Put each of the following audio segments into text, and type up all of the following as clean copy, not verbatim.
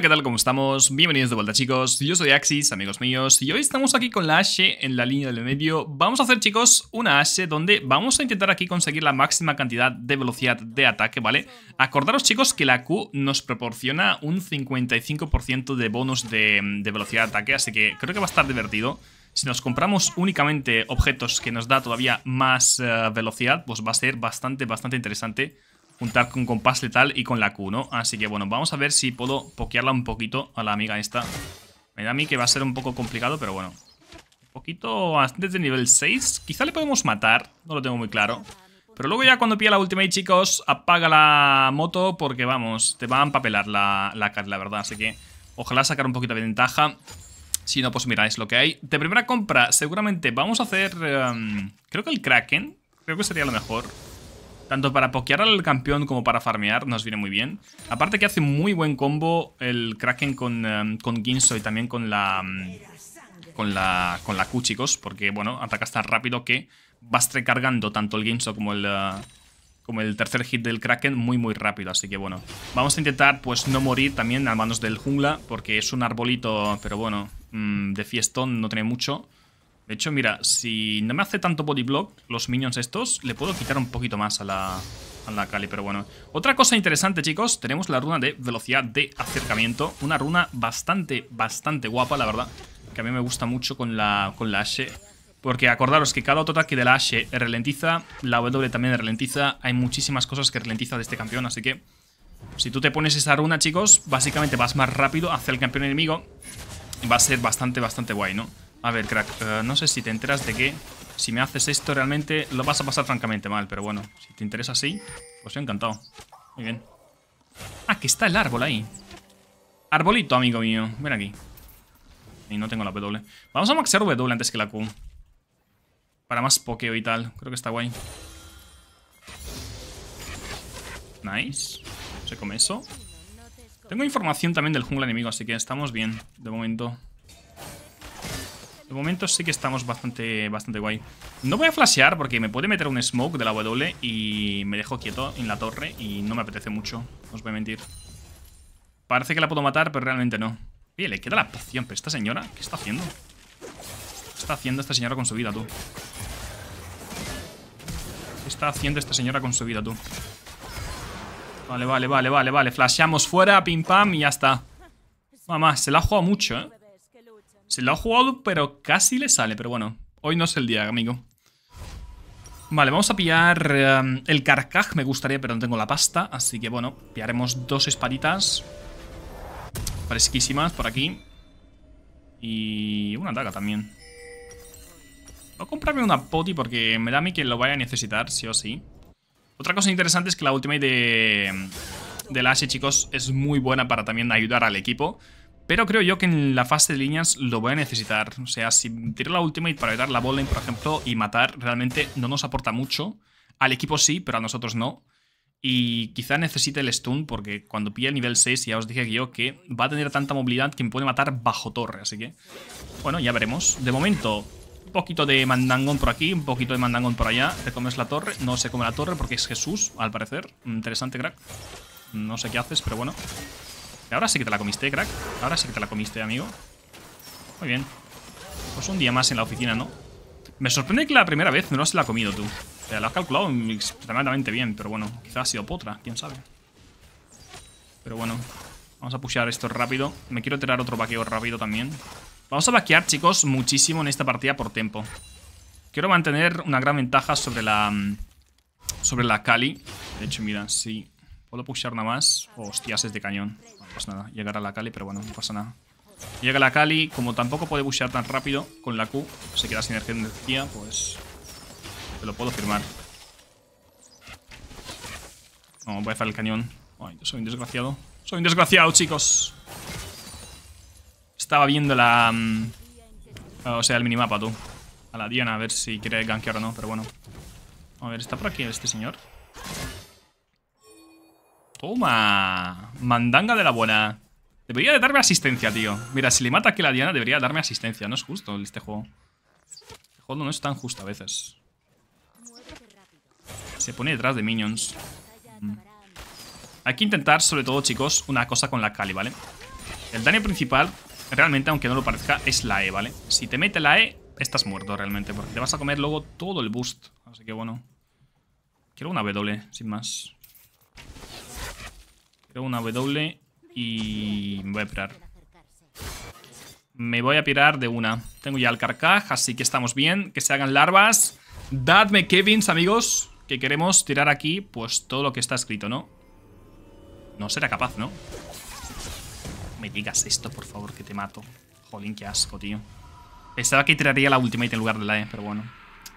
Hola, ¿qué tal? ¿Cómo estamos? Bienvenidos de vuelta, chicos. Yo soy Axis, amigos míos, y hoy estamos aquí con la Ashe en la línea del medio. Vamos a hacer, chicos, una Ashe donde vamos a intentar aquí conseguir la máxima cantidad de velocidad de ataque, ¿vale? Acordaros, chicos, que la Q nos proporciona un 55% de bonus de velocidad de ataque, así que creo que va a estar divertido. Si nos compramos únicamente objetos que nos da todavía más velocidad, pues va a ser bastante interesante juntar con compás letal y con la Q, ¿no? Así que bueno, vamos a ver si puedo pokearla un poquito a la amiga esta. Me da a mí que va a ser un poco complicado, pero bueno. Un poquito antes de nivel 6. Quizá le podemos matar, no lo tengo muy claro. Pero luego ya cuando pilla la ultimate, chicos, apaga la moto porque, vamos, te va a empapelar la Cat, la verdad. Así que ojalá sacar un poquito de ventaja. Si no, pues mira, es lo que hay. De primera compra, seguramente vamos a hacer... creo que el Kraken. Creo que sería lo mejor. Tanto para pokear al campeón como para farmear nos viene muy bien. Aparte que hace muy buen combo el Kraken con Guinsoo y también con la Q, chicos. Porque, bueno, ataca tan rápido que vas recargando tanto el Guinsoo como el tercer hit del Kraken muy rápido. Así que, bueno, vamos a intentar pues no morir también a manos del jungla, porque es un arbolito, pero bueno, de fiestón no tiene mucho. De hecho, mira, si no me hace tanto body block los minions estos, le puedo quitar un poquito más a la Kali, pero bueno. Otra cosa interesante, chicos, tenemos la runa de velocidad de acercamiento. Una runa bastante guapa, la verdad, que a mí me gusta mucho con la Ashe. Porque acordaros que cada autoataque de la Ashe ralentiza, la W también ralentiza. Hay muchísimas cosas que ralentiza de este campeón, así que si tú te pones esa runa, chicos, básicamente vas más rápido hacia el campeón enemigo. Y va a ser bastante guay, ¿no? A ver, crack, no sé si te enteras de que si me haces esto realmente lo vas a pasar francamente mal. Pero bueno, si te interesa así, pues yo encantado. Muy bien. Ah, que está el árbol ahí. Arbolito, amigo mío, ven aquí. Y no tengo la W. Vamos a maxear W antes que la Q, para más pokeo y tal, creo que está guay. Nice. Se come eso. Tengo información también del jungla enemigo, así que estamos bien, de momento. De momento sí que estamos bastante guay. No voy a flashear porque me puede meter un smoke de la W y me dejo quieto en la torre y no me apetece mucho, no os voy a mentir. Parece que la puedo matar, pero realmente no. Oye, le queda la poción, pero esta señora, ¿qué está haciendo? ¿Qué está haciendo esta señora con su vida, tú? ¿Qué está haciendo esta señora con su vida, tú? Vale. Flasheamos fuera, pim pam y ya está. Mamá, se la ha jugado mucho, ¿eh? Se lo ha jugado, pero casi le sale. Pero bueno, hoy no es el día, amigo. Vale, vamos a pillar el Carcaj. Me gustaría, pero no tengo la pasta. Así que bueno, pillaremos dos espaditas fresquísimas por aquí. Y una daga también. Voy a comprarme una poti porque me da a mí que lo vaya a necesitar, sí o sí. Otra cosa interesante es que la ultimate de la Ashe, chicos, es muy buena para también ayudar al equipo. Pero creo yo que en la fase de líneas lo voy a necesitar. O sea, si tiro la ultimate para ayudar la botlane, por ejemplo, y matar, realmente no nos aporta mucho. Al equipo sí, pero a nosotros no. Y quizá necesite el stun, porque cuando pilla el nivel 6, ya os dije que yo que va a tener tanta movilidad que me puede matar bajo torre. Así que, bueno, ya veremos. De momento, un poquito de mandangón por aquí, un poquito de mandangón por allá. Te comes la torre. No se come la torre porque es Jesús, al parecer. Interesante, crack. No sé qué haces, pero bueno. Ahora sí que te la comiste, crack. Ahora sí que te la comiste, amigo. Muy bien. Pues un día más en la oficina, ¿no? Me sorprende que la primera vez no se la ha comido tú. O sea, lo has calculado extremadamente bien. Pero bueno, quizás ha sido potra, quién sabe. Pero bueno, vamos a pushear esto rápido. Me quiero tirar otro vaqueo rápido también. Vamos a vaquear, chicos, muchísimo en esta partida por tiempo. Quiero mantener una gran ventaja sobre la Kali. De hecho, mira, si puedo pushear nada más. Hostias, es de cañón. No pasa nada, llegará la Kali, pero bueno, no pasa nada. Llega la Kali, como tampoco puede bushear tan rápido con la Q, se queda sin energía, pues te lo puedo firmar. No, voy a hacer el cañón. Ay, yo soy un desgraciado. Soy un desgraciado, chicos. Estaba viendo o sea, el minimapa, tú. A la Diana, a ver si quiere gankear o no, pero bueno. A ver, ¿está por aquí este señor? ¡Toma! Mandanga de la buena. Debería de darme asistencia, tío. Mira, si le mata aquí a la Diana, debería darme asistencia. No es justo este juego. Este juego no es tan justo a veces. Se pone detrás de minions. Hay que intentar, sobre todo, chicos, una cosa con la Kali, ¿vale? El daño principal, realmente, aunque no lo parezca, es la E, ¿vale? Si te mete la E, estás muerto realmente, porque te vas a comer luego todo el boost. Así que bueno. Quiero una W, sin más. Quiero una W y me voy a pirar. Me voy a pirar de una. Tengo ya el carcaj, así que estamos bien. Que se hagan larvas. Dadme Kevins, amigos. Que queremos tirar aquí, pues, todo lo que está escrito, ¿no? No será capaz, ¿no? No me digas esto, por favor, que te mato. Jolín, qué asco, tío. Pensaba que tiraría la ultimate en lugar de la E, pero bueno.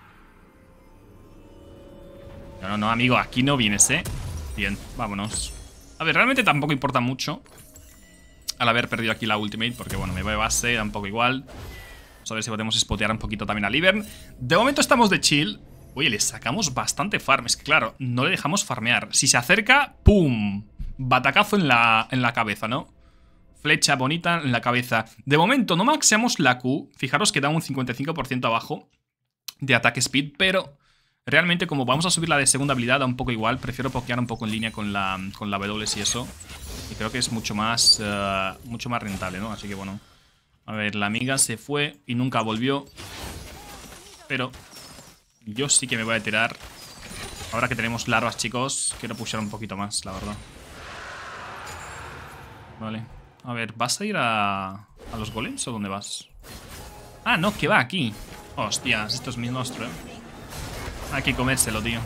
No, amigo, aquí no vienes, ¿eh? Bien, vámonos. A ver, realmente tampoco importa mucho al haber perdido aquí la ultimate, porque bueno, me voy a base, da un poco igual. Vamos a ver si podemos spotear un poquito también al Ivern. De momento estamos de chill. Oye, le sacamos bastante farm. Es que claro, no le dejamos farmear. Si se acerca, ¡pum! Batacazo en la cabeza, ¿no? Flecha bonita en la cabeza. De momento no maxeamos la Q. Fijaros que da un 55% abajo de ataque speed, pero realmente como vamos a subir la de segunda habilidad da un poco igual. Prefiero pokear un poco en línea con la W y eso. Y creo que es mucho más rentable, ¿no? Así que bueno. A ver, la amiga se fue y nunca volvió. Pero yo sí que me voy a tirar. Ahora que tenemos larvas, chicos, quiero pushar un poquito más, la verdad. Vale. A ver, ¿vas a ir a los golems o dónde vas? Ah, no, que va aquí. Hostias, esto es mi monstruo, ¿eh? Hay que comérselo, tío.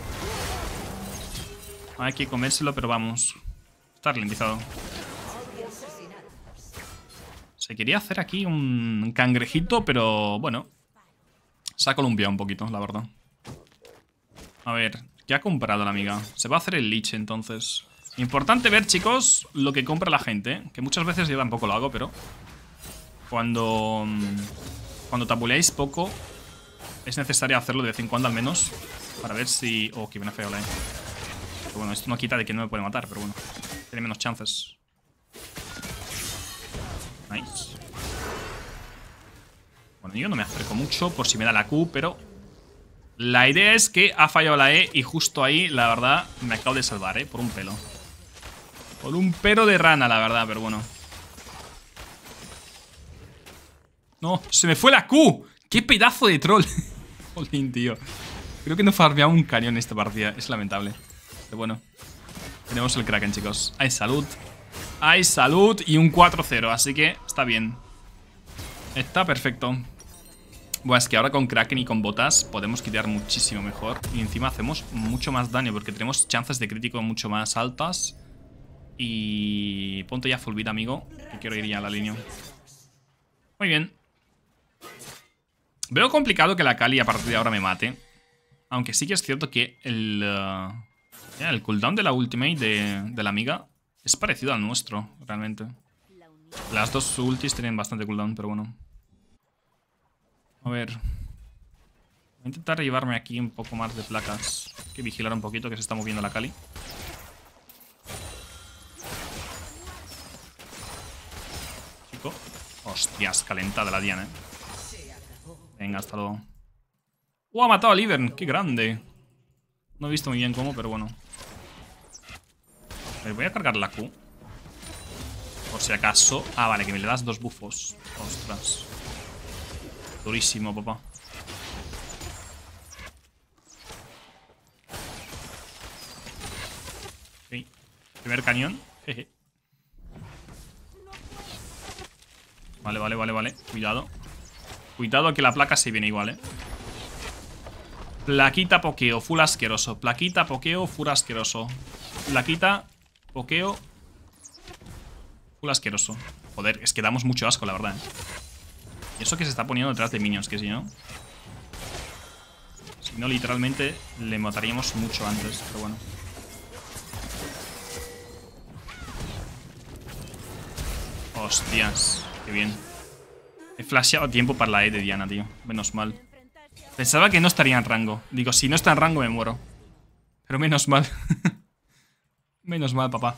Hay que comérselo, pero vamos. Está ralentizado. Se quería hacer aquí un cangrejito, pero bueno. Se ha columpiado un poquito, la verdad. A ver, ¿qué ha comprado la amiga? Se va a hacer el lich, entonces. Importante ver, chicos, lo que compra la gente, ¿eh? Que muchas veces yo tampoco lo hago, pero cuando tabuleáis poco es necesario hacerlo de vez en cuando al menos, para ver si... Oh, que viene feo la E. Pero bueno, esto no quita de que no me puede matar, pero bueno, tiene menos chances. Nice. Bueno, yo no me acerco mucho por si me da la Q, pero la idea es que ha fallado la E y justo ahí, la verdad, me acabo de salvar, ¿eh? Por un pelo. Por un pelo de rana, la verdad, pero bueno. No, se me fue la Q. ¡Qué pedazo de troll! Jolín, tío. Creo que no he farmeado un cañón en esta partida. Es lamentable. Pero bueno. Tenemos el Kraken, chicos. Hay salud. Hay salud y un 4-0. Así que está bien. Está perfecto. Bueno, es que ahora con Kraken y con botas podemos quitar muchísimo mejor. Y encima hacemos mucho más daño porque tenemos chances de crítico mucho más altas. Y ponte ya full vida, amigo, que quiero ir ya a la línea. Muy bien. Veo complicado que la Kali a partir de ahora me mate. Aunque sí que es cierto que el cooldown de la ultimate de la amiga es parecido al nuestro, realmente. Las dos ultis tienen bastante cooldown, pero bueno. A ver. Voy a intentar llevarme aquí un poco más de placas. Hay que vigilar un poquito que se está moviendo la Kali. Chico. Hostias, calentada la Diana, Venga, hasta luego. ¡Oh, ha matado al Ivern! ¡Qué grande! No he visto muy bien cómo, pero bueno. Voy a cargar la Q. Por si acaso. Ah, vale, que me le das dos bufos. Ostras. Durísimo, papá. Ok. Primer cañón. Jeje. Vale. Cuidado. Cuidado que la placa se viene igual, Plaquita, pokeo, full asqueroso. Plaquita, pokeo, full asqueroso. Plaquita, pokeo, full asqueroso. Joder, es que damos mucho asco, la verdad, Y eso que se está poniendo detrás de minions, que si no... Si no, literalmente le mataríamos mucho antes, pero bueno. Hostias, qué bien. He flasheado a tiempo para la E de Diana, tío. Menos mal. Pensaba que no estaría en rango. Digo, si no está en rango me muero. Pero menos mal. Menos mal, papá.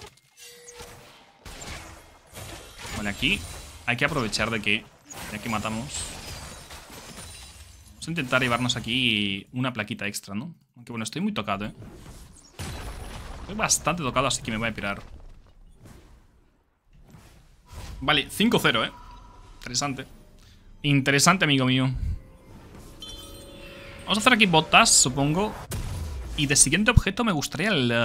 Vale, aquí hay que aprovechar de que... Ya que matamos. Vamos a intentar llevarnos aquí una plaquita extra, ¿no? Aunque bueno, estoy muy tocado, Estoy bastante tocado, así que me voy a pirar. Vale, 5-0, Interesante. Interesante, amigo mío. Vamos a hacer aquí botas, supongo. Y de siguiente objeto me gustaría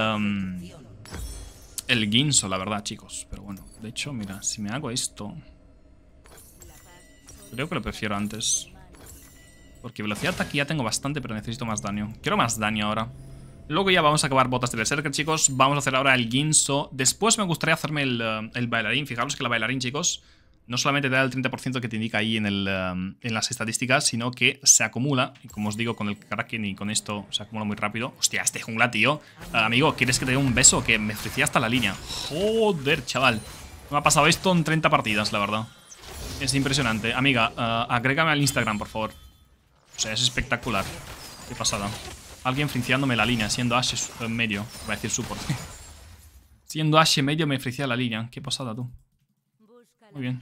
el Guinsoo, la verdad, chicos. Pero bueno, de hecho, mira, si me hago esto... Creo que lo prefiero antes. Porque velocidad de ataque ya tengo bastante, pero necesito más daño. Quiero más daño ahora. Luego ya vamos a acabar botas de Berserker, chicos. Vamos a hacer ahora el Guinsoo. Después me gustaría hacerme el bailarín. Fijaros que el bailarín, chicos, no solamente te da el 30% que te indica ahí en las estadísticas, sino que se acumula. Y como os digo, con el Kraken y con esto se acumula muy rápido. Hostia, este jungla, tío. Amigo, ¿quieres que te dé un beso? Que me ofrecía hasta la línea. Joder, chaval. Me ha pasado esto en 30 partidas, la verdad. Es impresionante. Amiga, agrégame al Instagram, por favor. O sea, es espectacular. Qué pasada. Alguien frinciándome la línea, siendo Ashe en medio. Voy a decir support. Siendo Ashe en medio me fricia la línea. Qué pasada, tú. Muy bien.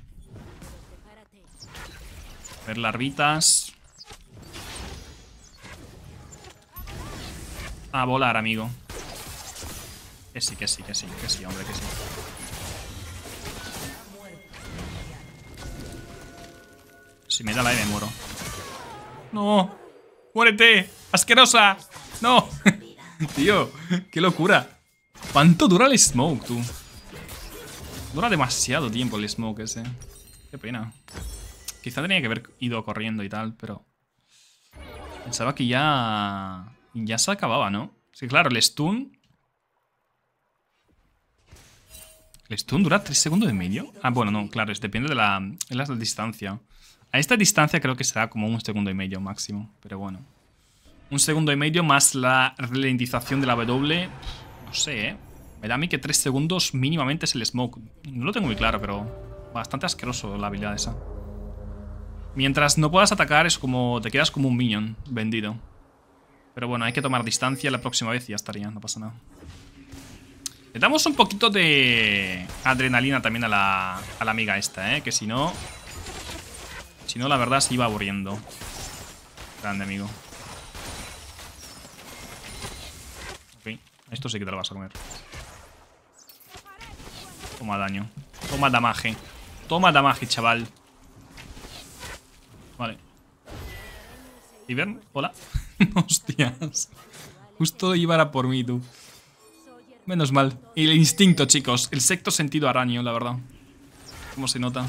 A ver, larvitas. A volar, amigo. Que sí, que sí, que sí, que sí, hombre, que sí. Si me da la E me muero. ¡No! ¡Muérete! ¡Asquerosa! ¡No! Tío, qué locura. ¿Cuánto dura el smoke, tú? Dura demasiado tiempo el smoke ese. Qué pena. Quizá tenía que haber ido corriendo y tal, pero... Pensaba que ya se acababa, ¿no? Sí, claro, el stun... ¿El stun dura 3 segundos y medio? Ah, bueno, no, claro, depende de la distancia. A esta distancia creo que será como 1 segundo y medio máximo, pero bueno. 1 segundo y medio más la ralentización de la W. No sé, Me da a mí que 3 segundos mínimamente es el smoke. No lo tengo muy claro, pero bastante asqueroso la habilidad esa. Mientras no puedas atacar es como... te quedas como un minion vendido. Pero bueno, hay que tomar distancia la próxima vez y ya estaría, no pasa nada. Le damos un poquito de adrenalina también a la amiga esta, que si no... Si no, la verdad se iba aburriendo. Grande, amigo. Ok, esto sí que te lo vas a comer. Toma daño. Toma damage. Toma damage, chaval. Vale. Ivern, hola. Hostias. Justo iba a por mí, tú. Menos mal. Y el instinto, chicos. El sexto sentido araño, la verdad. ¿Cómo se nota?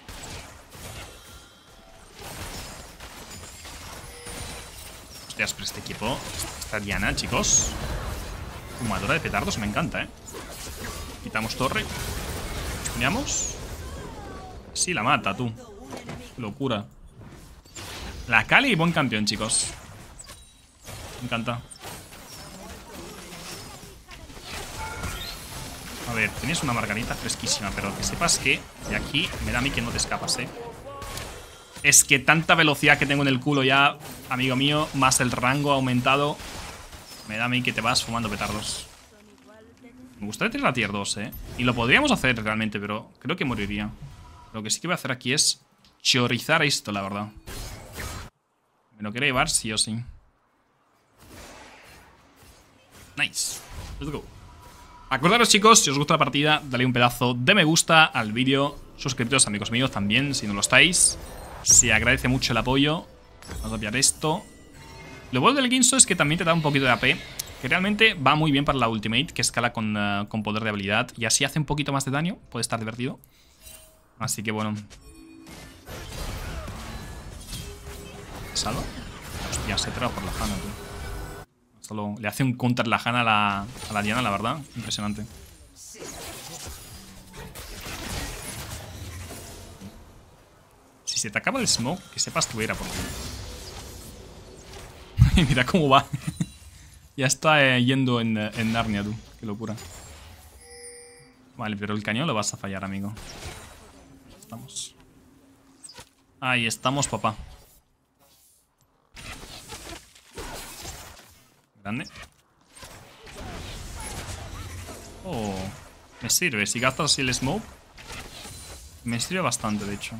Hostias, pero este equipo... Esta Diana, chicos. Fumadora de petardos, me encanta, Quitamos torre. ¿Estuneamos? Sí, la mata, tú. Qué locura. La Kali, buen campeón, chicos. Me encanta. A ver, tienes una margarita fresquísima, pero que sepas que de aquí me da a mí que no te escapas, Es que tanta velocidad que tengo en el culo ya, amigo mío, más el rango aumentado, me da a mí que te vas fumando petardos. Me gustaría tener la tier 2, Y lo podríamos hacer realmente, pero creo que moriría. Lo que sí que voy a hacer aquí es chorizar esto, la verdad. Me lo quiero llevar sí o sí. Nice. Let's go. Acordaros, chicos, si os gusta la partida, dale un pedazo de me gusta al vídeo. Suscribiros, amigos míos, también, si no lo estáis. Se agradece mucho el apoyo. Vamos a pillar esto. Lo bueno del Guinsoo es que también te da un poquito de AP, que realmente va muy bien para la ultimate, que escala con poder de habilidad. Y así hace un poquito más de daño. Puede estar divertido. Así que bueno. ¿Salva? Hostia, se trae por la Hanna, tú. Solo le hace un counter la Hanna a la Diana, la verdad. Impresionante. Si se te acaba el smoke, que sepas que voy a ir a por ti. Mira cómo va. Ya está yendo en Narnia, tú. Qué locura. Vale, pero el cañón lo vas a fallar, amigo. Estamos. Ahí estamos, papá. Grande. Oh, me sirve. Si gastas así el smoke, me sirve bastante, de hecho.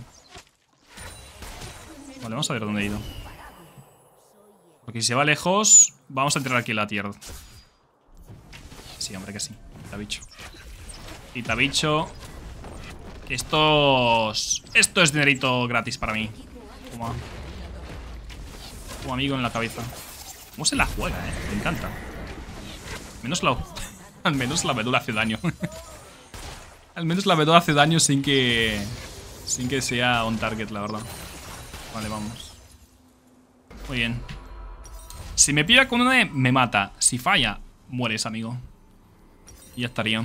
Vale, vamos a ver dónde he ido. Porque si se va lejos, vamos a entrar aquí en la tierra. Sí, hombre, que sí. Quita bicho. Quita bicho. Esto es dinerito gratis para mí. Toma. Como amigo en la cabeza. ¿Cómo se la juega, Me encanta. Al menos la medula hace daño. Al menos la medula hace daño sin que sea on target, la verdad. Vale, vamos. Muy bien. Si me pilla con una, me mata. Si falla, mueres, amigo. Y ya estaría.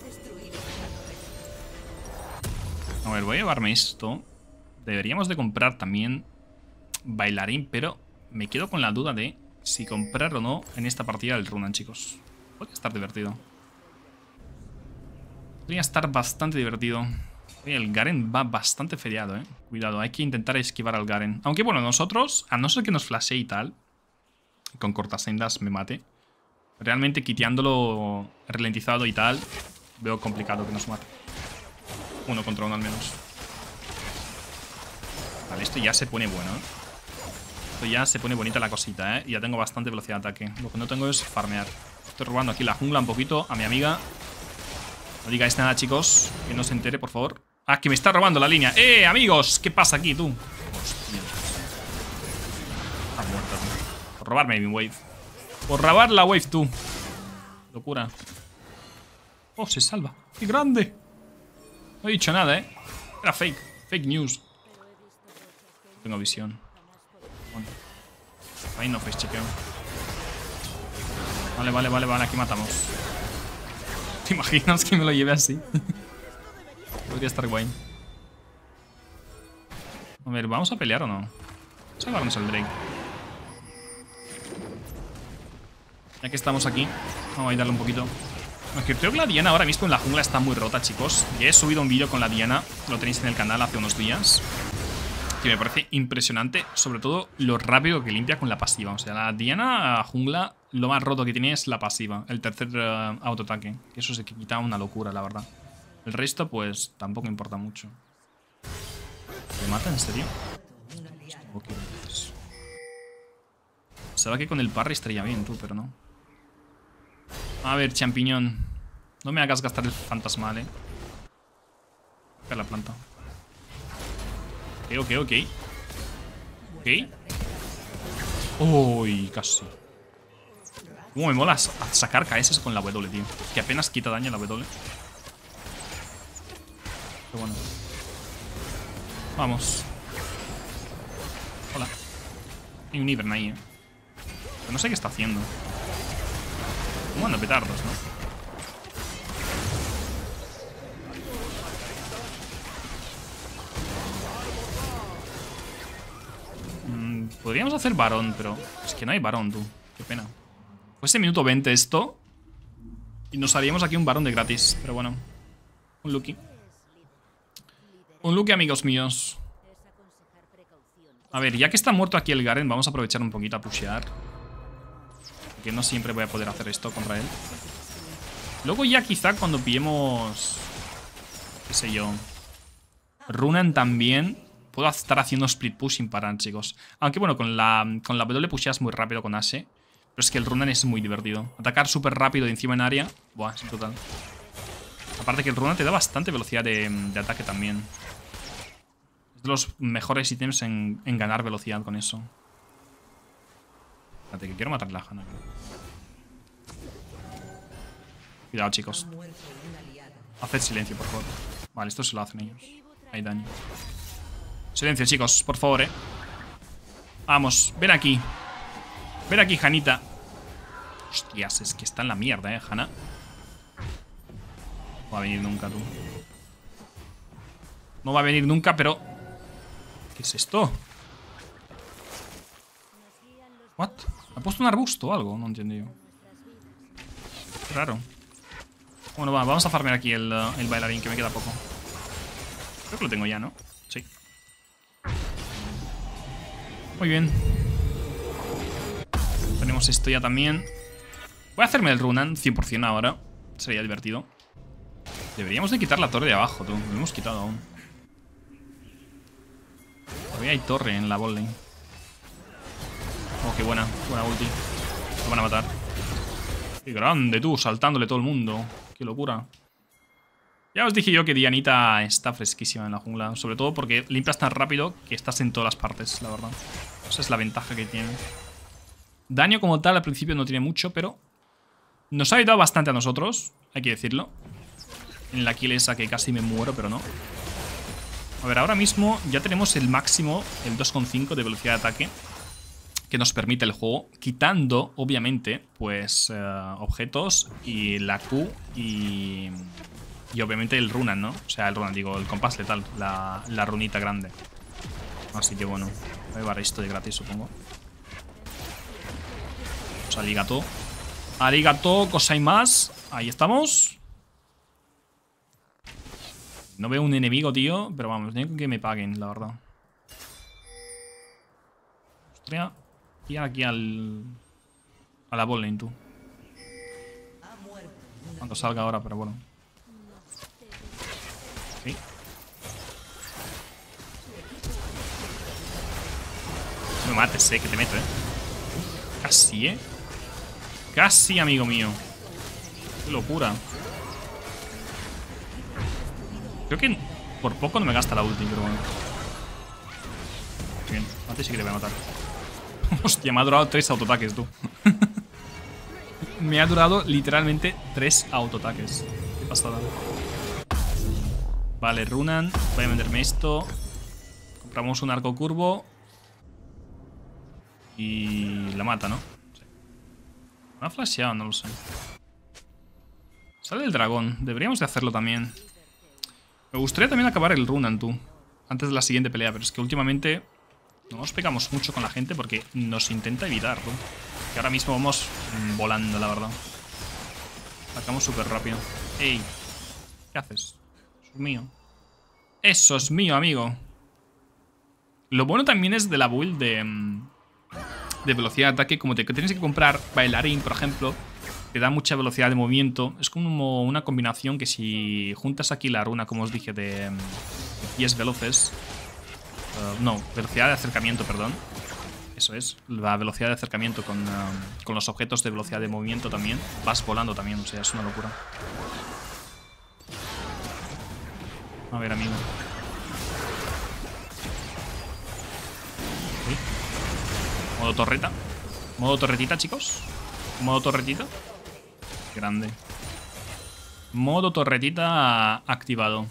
A ver, voy a llevarme esto. Deberíamos de comprar también bailarín, pero me quedo con la duda de si comprar o no en esta partida del Runan, chicos. Podría estar divertido. Podría estar bastante divertido. Oye, el Garen va bastante feriado, Cuidado, hay que intentar esquivar al Garen. Aunque bueno, nosotros, a no ser que nos flashee y tal, con cortasendas me mate, realmente quiteándolo ralentizado y tal, veo complicado que nos mate. 1 contra 1 al menos. Vale, esto ya se pone bueno, Esto ya se pone bonita la cosita, Y ya tengo bastante velocidad de ataque. Lo que no tengo es farmear. Estoy robando aquí la jungla un poquito a mi amiga. No digáis nada, chicos. Que no se entere, por favor. Ah, que me está robando la línea. Amigos! ¿Qué pasa aquí, tú? Hostia. Está muerta, tú. Por robarme mi wave. Por robar la wave, tú. Locura. Oh, se salva. ¡Qué grande! No he dicho nada, Era fake. Fake news. Tengo visión. Bueno. Ahí no face chequeo. Vale. Aquí matamos. ¿Te imaginas que me lo lleve así? Podría estar guay. A ver, ¿vamos a pelear o no? Vamos a llevarnos al Drake. Ya que estamos aquí, vamos a ayudarle un poquito. Aunque creo que la Diana ahora mismo en la jungla está muy rota, chicos. Ya he subido un vídeo con la Diana. Lo tenéis en el canal hace unos días. Que me parece impresionante. Sobre todo lo rápido que limpia con la pasiva. O sea, la Diana jungla, lo más roto que tiene es la pasiva. El tercer autoataque. Que eso se quita una locura, la verdad. El resto, pues, tampoco importa mucho. ¿Me mata en serio? Pensaba que con el parry estaría bien, tú, pero no. A ver, champiñón. No me hagas gastar el fantasmal, Toca la planta. Ok. Uy, casi. Cómo me mola sacar KS con la W, tío. Que apenas quita daño la W. Pero bueno. Vamos. Hola. Hay un Ivern ahí, Pero no sé qué está haciendo. ¿Cómo anda petardos, no? Podríamos hacer varón, pero es que no hay varón, tú. Qué pena. Fuese minuto 20 esto y nos haríamos aquí un varón de gratis. Pero bueno. Un Lucky. Un Lucky, amigos míos. A ver, ya que está muerto aquí el Garen, vamos a aprovechar un poquito a pushear. Porque no siempre voy a poder hacer esto contra él. Luego ya quizá cuando pillemos... qué sé yo... Runan también... puedo estar haciendo split push sin parar, chicos. Aunque bueno, con la W pusheas muy rápido con Ashe. Pero es que el Runan es muy divertido. Atacar súper rápido y encima en área. Buah, es brutal. Aparte que el Runan te da bastante velocidad de ataque también. Es de los mejores ítems en ganar velocidad con eso. Espérate, que quiero matar la Hanna. Cuidado, chicos. Haced silencio, por favor. Vale, esto se lo hacen ellos. Hay daño. Silencio, chicos, por favor, Vamos, ven aquí. Ven aquí, Hanita. Hostias, es que está en la mierda, Hanna. No va a venir nunca, tú. No va a venir nunca, pero... ¿qué es esto? ¿What? ¿Ha puesto un arbusto o algo? No entiendo yo. Qué raro. Bueno, vamos a farmear aquí el bailarín, que me queda poco. Creo que lo tengo ya, ¿no? Sí. Muy bien. Tenemos esto ya también. Voy a hacerme el Runan 100% ahora. Sería divertido. Deberíamos de quitar la torre de abajo, tú. Lo hemos quitado aún. Todavía hay torre en la bot lane. Oh, qué buena. Buena ulti. Lo van a matar. Qué grande, tú. Saltándole todo el mundo. Qué locura. Ya os dije yo que Dianita está fresquísima en la jungla. Sobre todo porque limpias tan rápido que estás en todas las partes, la verdad. Esa es la ventaja que tiene. Daño como tal al principio no tiene mucho, pero nos ha ayudado bastante a nosotros, hay que decirlo. En la kill esa que casi me muero, pero no. A ver, ahora mismo ya tenemos el máximo, el 2,5 de velocidad de ataque que nos permite el juego, quitando, obviamente, pues objetos y la Q y obviamente el runan, ¿no? O sea, el runan, digo, el compás letal, la runita grande. Así que bueno, voy a llevar esto de gratis, supongo. Pues arigato. Arigato, cosa y más. Ahí estamos. No veo un enemigo, tío, pero vamos, tengo que me paguen, la verdad. Ostras. Y aquí a la botlane, tú. Cuando salga ahora, pero bueno. Sí. No me mates, que te meto, Casi, Casi, amigo mío. Qué locura. Creo que por poco no me gasta la ulti, pero bueno. Bien, antes sí que le voy a matar. Hostia, me ha durado 3 autoataques, tú. Me ha durado literalmente 3 autoataques. Qué pasada. Vale, runan. Voy a venderme esto. Compramos un arco curvo. Y la mata, ¿no? Sí. Me ha flasheado, no lo sé. Sale el dragón. Deberíamos de hacerlo también. Me gustaría también acabar el runan, tú. Antes de la siguiente pelea, pero es que últimamente no nos pegamos mucho con la gente porque nos intenta evitar, tú. Que ahora mismo vamos volando, la verdad. Sacamos súper rápido. ¡Ey! ¿Qué haces? Eso es mío. Eso es mío, amigo. Lo bueno también es de la build de velocidad de ataque. Como te tienes que comprar bailarín, por ejemplo, te da mucha velocidad de movimiento. Es como una combinación que si juntas aquí la runa, como os dije, de pies veloces. No, velocidad de acercamiento, perdón. Eso es, la velocidad de acercamiento con los objetos de velocidad de movimiento también. Vas volando también, o sea, es una locura. A ver, amigo. ¿Sí? Modo torreta. Modo torretita, chicos. Modo torretita. Grande. Modo torretita activado.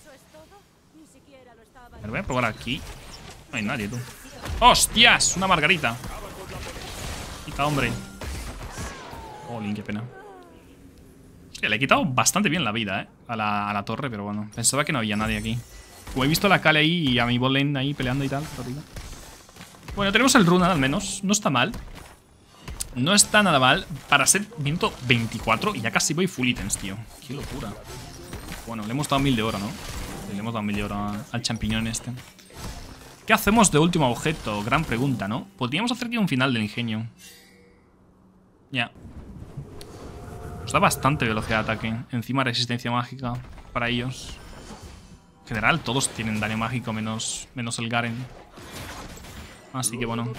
A ver, voy a probar aquí. No hay nadie, tú. ¡Hostias! Una margarita. Quita, hombre. Jolín, qué pena. Hostia, le he quitado bastante bien la vida, a la torre, pero bueno. Pensaba que no había nadie aquí. O he visto a la Kale ahí y a mi botlane ahí peleando y tal. Bueno, tenemos el Runan al menos. No está mal. No está nada mal para ser minuto 24 y ya casi voy full items, tío. Qué locura. Bueno, le hemos dado 1000 de oro, ¿no? Le hemos dado 1000 de oro al champiñón este. ¿Qué hacemos de último objeto? Gran pregunta, ¿no? Podríamos hacer aquí un final del ingenio. Ya. Nos da bastante velocidad de ataque. Encima resistencia mágica para ellos. En general, todos tienen daño mágico menos el Garen. Así que bueno.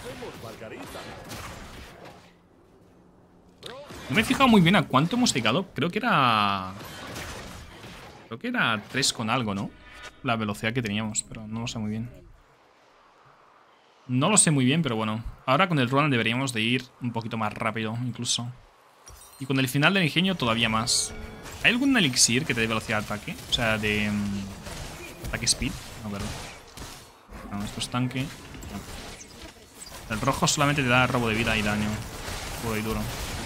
No me he fijado muy bien a cuánto hemos llegado. Creo que era 3 con algo, ¿no? La velocidad que teníamos, pero no lo sé muy bien. No lo sé muy bien, pero bueno. Ahora con el Roland deberíamos de ir un poquito más rápido, incluso. Y con el final del ingenio todavía más. ¿Hay algún elixir que te dé velocidad de ataque? O sea, de ataque speed. No, verdad. No, esto es tanque. No. El rojo solamente te da robo de vida y daño puro y duro.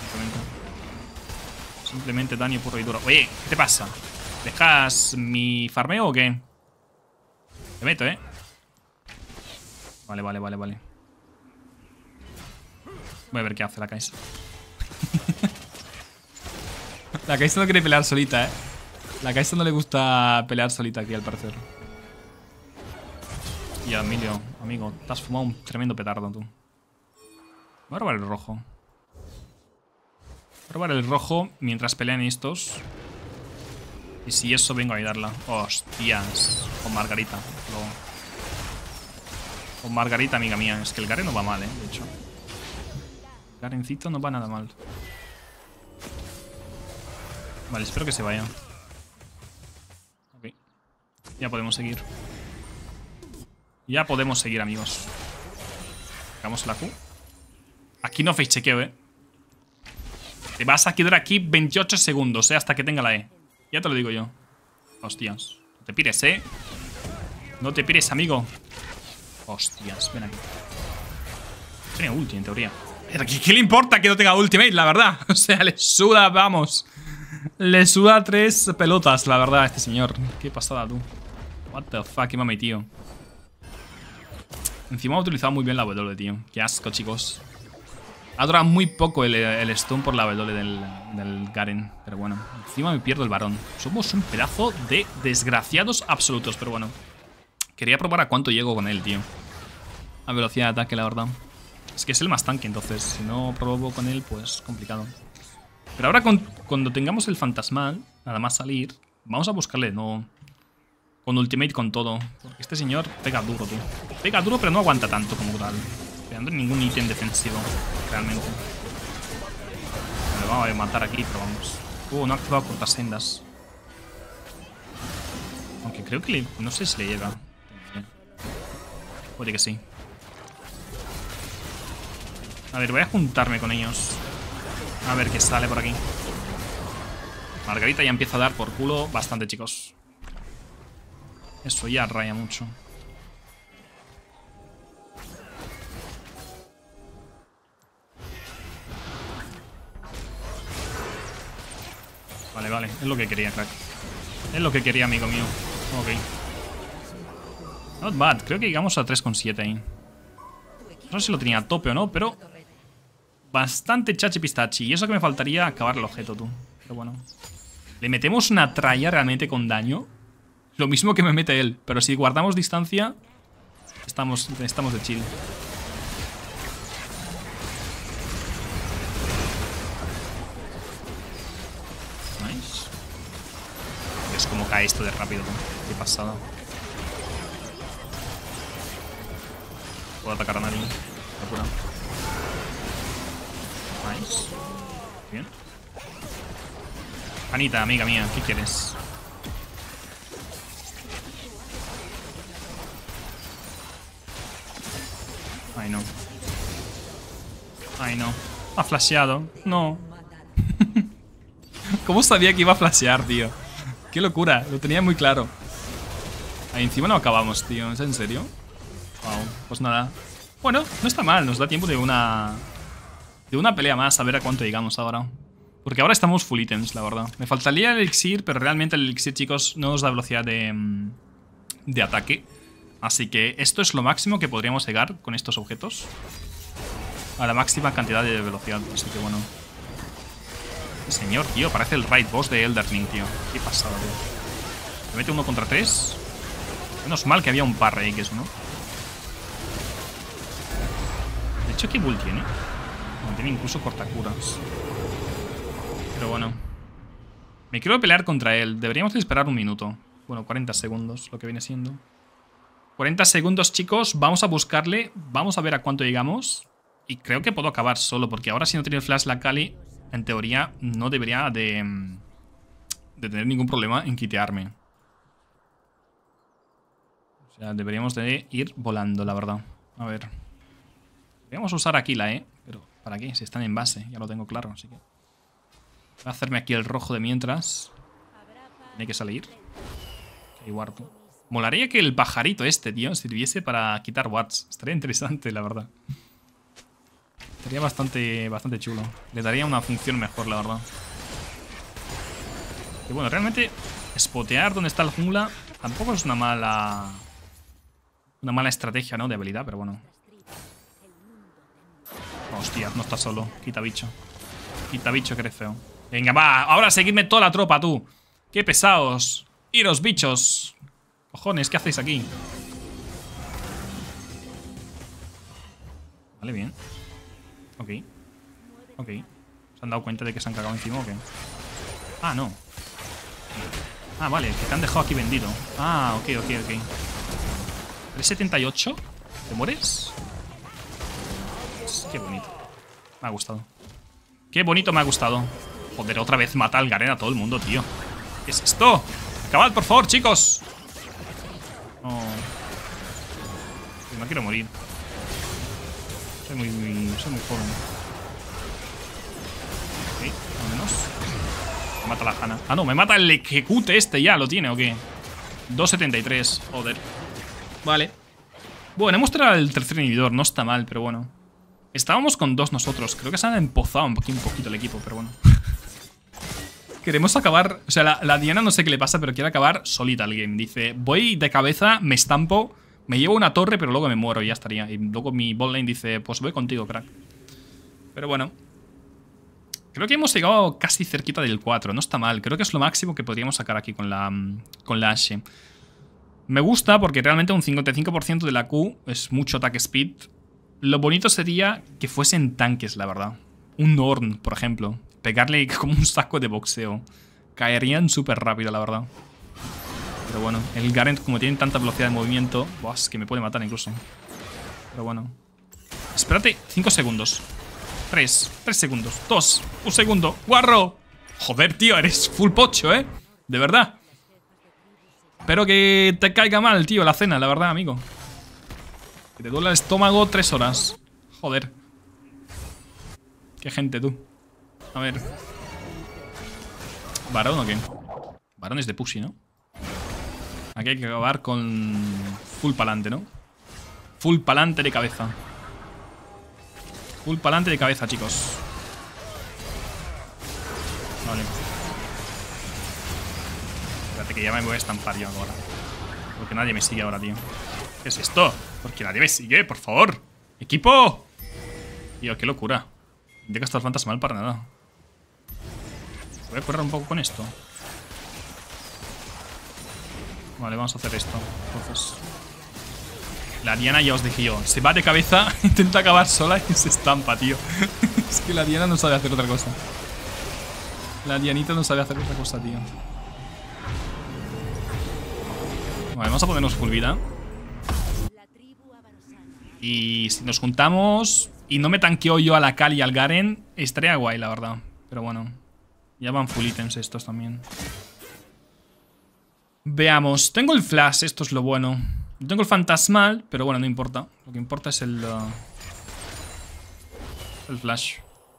Simplemente daño puro y duro. Oye, ¿qué te pasa? ¿Dejas mi farmeo o qué? Te meto, Vale. Voy a ver qué hace la Kai'Sa. La Kai'Sa no quiere pelear solita, La Kai'Sa no le gusta pelear solita aquí, al parecer. Y Emilio, amigo, te has fumado un tremendo petardo, tú. Voy a robar el rojo. Voy a robar el rojo mientras pelean estos. Y si eso, vengo a ayudarla. Hostias. Con Margarita. Luego. Con Margarita, amiga mía. Es que el Garen no va mal, de hecho. El Garencito no va nada mal. Vale, espero que se vaya. Ok. Ya podemos seguir. Ya podemos seguir, amigos. Sacamos la Q. Aquí no face chequeo, Te vas a quedar aquí 28 segundos, hasta que tenga la E. Ya te lo digo yo. Hostias. No te pires, No te pires, amigo. Hostias, ven aquí. Tiene ulti, en teoría. ¿Qué le importa que no tenga ultimate, la verdad? O sea, le suda, vamos. Le suda 3 pelotas, la verdad, a este señor. Qué pasada, tú. What the fuck, qué mame, tío. Encima ha utilizado muy bien la W, tío. Qué asco, chicos. Ha durado muy poco el stun por la W del Garen. Pero bueno, encima me pierdo el varón. Somos un pedazo de desgraciados absolutos, pero bueno. Quería probar a cuánto llego con él, tío. A velocidad de ataque, la verdad. Es que es el más tanque, entonces si no probo con él, pues complicado. Pero ahora cuando tengamos el fantasmal, nada más salir, vamos a buscarle, no... Con ultimate, con todo. Porque este señor pega duro, tú. Pega duro, pero no aguanta tanto como tal. Pegando ningún ítem defensivo, realmente. Lo vamos a matar aquí, pero vamos. No ha activado cortasendas. Aunque creo que no sé si le llega. Puede que sí. A ver, voy a juntarme con ellos. A ver qué sale por aquí. Margarita ya empieza a dar por culo bastante, chicos. Eso ya raya mucho. Vale, vale. Es lo que quería, crack. Es lo que quería, amigo mío. Ok. Not bad. Creo que llegamos a 3,7 ahí. No sé si lo tenía a tope o no, pero... Bastante chachi pistachi. Y eso que me faltaría acabar el objeto, tú. Pero bueno. Le metemos una tralla realmente con daño. Lo mismo que me mete él. Pero si guardamos distancia, estamos de chill. Nice. Es como cae esto de rápido, tú. Qué pasada. No puedo atacar a nadie. Locura. Nice. Bien. Anita, amiga mía, ¿qué quieres? Ay, no. Ay, no. Ha flasheado. No. ¿Cómo sabía que iba a flashear, tío? Qué locura. Lo tenía muy claro. Ahí encima no acabamos, tío. ¿Es en serio? Wow. Pues nada. Bueno, no está mal. Nos da tiempo de una pelea más. A ver a cuánto llegamos ahora. Porque ahora estamos full items, la verdad. Me faltaría el elixir, pero realmente el elixir, chicos, no nos da velocidad de ataque. Así que esto es lo máximo que podríamos llegar con estos objetos. A la máxima cantidad de velocidad. Así que bueno. Señor, tío, parece el raid boss de Elden Ring, tío. Qué pasada, tío. Me mete 1 contra 3. Menos mal que había un par ahí, que eso, ¿no? De hecho, ¿qué bull tiene? No, tiene incluso cortacuras. Pero bueno. Me quiero pelear contra él. Deberíamos esperar un minuto. Bueno, 40 segundos, lo que viene siendo. 40 segundos, chicos. Vamos a buscarle. Vamos a ver a cuánto llegamos. Y creo que puedo acabar solo, porque ahora si no tiene flash la Kali, en teoría no debería de tener ningún problema en quitearme. O sea, deberíamos de ir volando, la verdad. A ver. Podríamos usar aquí la E, pero ¿para qué? Si están en base, ya lo tengo claro, así que... Voy a hacerme aquí el rojo de mientras. Tiene que salir. Ok, guardo. Molaría que el pajarito este, tío, sirviese para quitar wards. Estaría interesante, la verdad. Estaría bastante chulo. Le daría una función mejor, la verdad. Y bueno, realmente spotear donde está el jungla tampoco es una mala estrategia, ¿no? De habilidad, pero bueno. Hostia, no está solo. Quita bicho. Quita bicho, que eres feo. Venga, va. Ahora seguidme toda la tropa, tú. Qué pesados. Iros, bichos. Cojones, ¿qué hacéis aquí? Vale, bien. Ok. Ok. ¿Se han dado cuenta de que se han cagado encima o qué? Ah, no. Ah, vale, que te han dejado aquí vendido. Ah, ok. 378. ¿Te mueres? Qué bonito. Me ha gustado. Qué bonito me ha gustado. Joder, otra vez mata al Garen a todo el mundo, tío. ¿Qué es esto? Acabad, por favor, chicos. No quiero morir. Soy muy joven. Ok, al menos. Me mata la Hanna. Ah, no, me mata el ejecute este ya. ¿Lo tiene o qué? 273. Joder. Vale. Bueno, hemos traído el tercer inhibidor. No está mal, pero bueno. Estábamos con 2 nosotros. Creo que se han empozado un poquito el equipo, pero bueno. Queremos acabar... O sea, la Diana no sé qué le pasa, pero quiere acabar solita el game. Dice, voy de cabeza, me estampo, me llevo una torre, pero luego me muero y ya estaría. Y luego mi botlane dice, pues voy contigo, crack. Pero bueno. Creo que hemos llegado casi cerquita del 4. No está mal. Creo que es lo máximo que podríamos sacar aquí con la Ashe. Me gusta porque realmente un 55% de la Q es mucho attack speed. Lo bonito sería que fuesen tanques, la verdad. Un Ornn, por ejemplo. Pegarle como un saco de boxeo. Caerían súper rápido, la verdad. Pero bueno, el Garen, como tiene tanta velocidad de movimiento, buah, es que me puede matar incluso. Pero bueno. Espérate, 5 segundos. 3 segundos. 2, 1 segundo. ¡Guarro! Joder, tío, eres full pocho, ¿eh? De verdad. Espero que te caiga mal, tío, la cena, la verdad, amigo. Que te duele el estómago 3 horas. Joder. Qué gente, tú. A ver. ¿Varón o qué? Varón es de pussy, ¿no? Aquí hay que acabar con full pa'lante, ¿no? Full pa'lante de cabeza. Full pa'lante de cabeza, chicos. Vale. Espérate que ya me voy a estampar yo ahora. Porque nadie me sigue ahora, tío. ¿Qué es esto? Porque nadie me sigue, por favor. ¡Equipo! Tío, qué locura. No he gastado el fantasmal para nada. Voy a currar un poco con esto. Vale, vamos a hacer esto. Entonces, la Diana, ya os dije yo, se va de cabeza, intenta acabar sola y se estampa, tío. Es que la Diana no sabe hacer otra cosa. La Dianita no sabe hacer otra cosa, tío. Vale, vamos a ponernos full vida. Y si nos juntamos y no me tanqueo yo a la Kali y al Garen, estaría guay, la verdad. Pero bueno, ya van full ítems estos también. Veamos, tengo el flash, esto es lo bueno. No tengo el fantasmal, pero bueno, no importa. Lo que importa es el flash.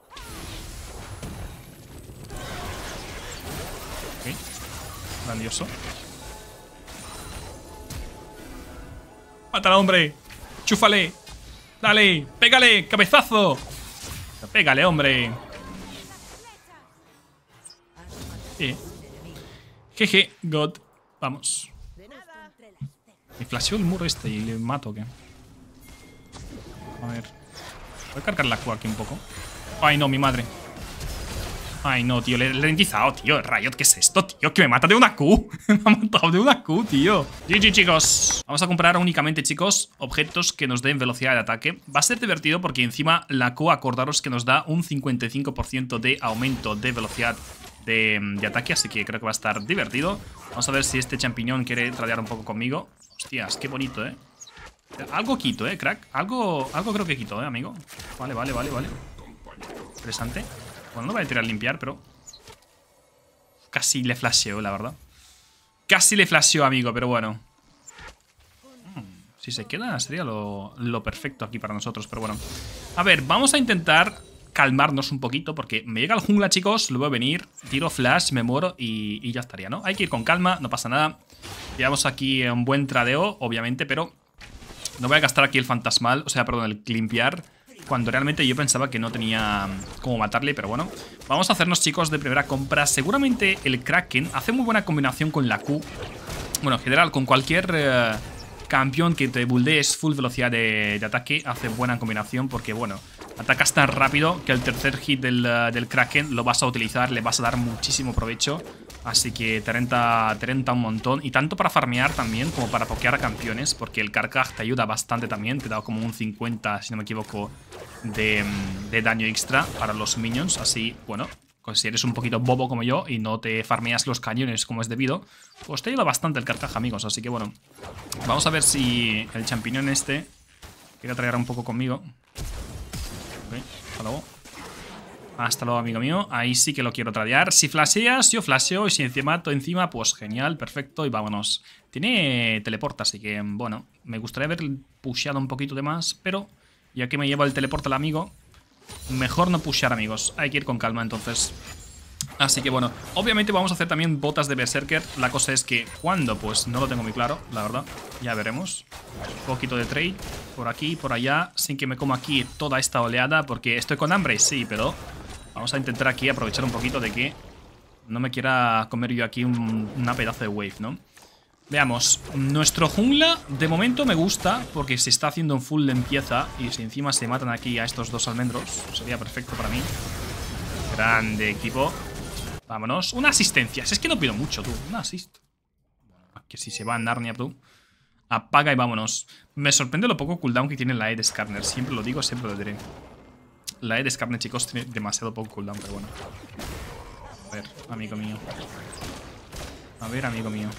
Ok, grandioso. ¡Mátala, hombre! ¡Chúfale! ¡Dale! ¡Pégale! ¡Cabezazo! ¡Pégale, hombre! Jeje, God. Vamos. Me flasheó el muro este y le mato, ¿o qué? A ver. Voy a cargar la Q aquí un poco. Ay, no, mi madre. Ay, no, tío, le he ralentizado, tío. Riot, ¿qué es esto, tío? Que me mata de una Q. Me ha matado de una Q, tío. GG, chicos. Vamos a comprar únicamente, chicos, objetos que nos den velocidad de ataque. Va a ser divertido porque encima la Q, acordaros que nos da un 55% de aumento de velocidad de ataque, así que creo que va a estar divertido. Vamos a ver si este champiñón quiere tradear un poco conmigo. Hostias, qué bonito, ¿eh? Algo quito, crack. Algo creo que quito, amigo. Vale. Interesante. Bueno, no voy a tirar a limpiar, pero casi le flasheó, la verdad. Casi le flasheó, amigo, pero bueno. Si se queda, sería lo perfecto aquí para nosotros, pero bueno. A ver, vamos a intentar calmarnos un poquito, porque me llega el jungla, chicos, lo veo venir, tiro flash, me muero y ya estaría, ¿no? Hay que ir con calma, no pasa nada. Llevamos aquí un buen tradeo, obviamente, pero no voy a gastar aquí el fantasmal, o sea, perdón, el limpiar, cuando realmente yo pensaba que no tenía cómo matarle, pero bueno. Vamos a hacernos, chicos, de primera compra. Seguramente el Kraken hace muy buena combinación con la Q. Bueno, en general, con cualquier campeón que te buldees full velocidad de ataque, hace buena combinación porque, bueno, atacas tan rápido que el tercer hit del Kraken lo vas a utilizar, le vas a dar muchísimo provecho. Así que te renta un montón. Y tanto para farmear también como para pokear a campeones, porque el Carcaj te ayuda bastante también. Te da como un 50, si no me equivoco, de daño extra para los minions. Así, bueno, pues si eres un poquito bobo como yo y no te farmeas los cañones como es debido, pues te ayuda bastante el Carcaj, amigos. Así que bueno, vamos a ver si el champiñón este quiere traer un poco conmigo. Ok, hasta luego. Hasta luego, amigo mío. Ahí sí que lo quiero tradear. Si flasheas, yo flasheo. Y si encima mato encima, pues genial, perfecto. Y vámonos. Tiene teleporta, así que, bueno, Me gustaría haber pusheado un poquito de más, pero ya que me lleva el teleporte al amigo, mejor no pushear, amigos. Hay que ir con calma, entonces. Así que bueno, obviamente vamos a hacer también botas de Berserker. La cosa es que, ¿cuándo? Pues no lo tengo muy claro, la verdad. Ya veremos. Un poquito de trade, por aquí, por allá, sin que me coma aquí toda esta oleada, porque estoy con hambre, sí, pero vamos a intentar aquí aprovechar un poquito de que no me quiera comer yo aquí una pedazo de wave, ¿no? Veamos, nuestro jungla de momento me gusta porque se está haciendo un full limpieza y si encima se matan aquí a estos dos almendros, sería perfecto para mí. Grande equipo. Vámonos. Una asistencia. Si es que no pido mucho, tú. Una assist. Que si se va a Narnia, tú. Apaga y vámonos. Me sorprende lo poco cooldown que tiene la E de Skarner. Siempre lo digo, siempre lo diré. La E de Skarner, chicos, tiene demasiado poco cooldown, pero bueno. A ver, amigo mío. A ver, amigo mío.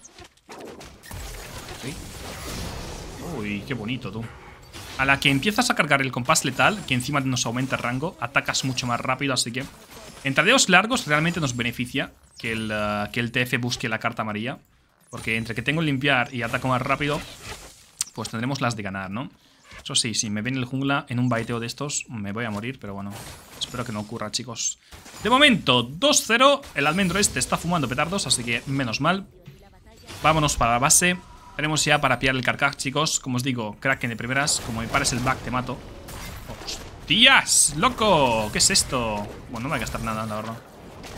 ¿Sí? Uy, qué bonito, tú. A la que empiezas a cargar el compás letal, que encima nos aumenta el rango, atacas mucho más rápido, así que en tradeos largos realmente nos beneficia que el TF busque la carta amarilla. Porque entre que tengo el limpiar y ataco más rápido, pues tendremos las de ganar, ¿no? Eso sí, si me ven el jungla en un baiteo de estos, me voy a morir, pero bueno, espero que no ocurra, chicos. De momento, 2-0, el almendro este está fumando petardos, así que menos mal. Vámonos para la base. Tenemos ya para pillar el Carcaj, chicos. Como os digo, Kraken de primeras. Como me pares el back, te mato. ¡Hostias! ¡Loco! ¿Qué es esto? Bueno, no me voy a gastar nada, la verdad.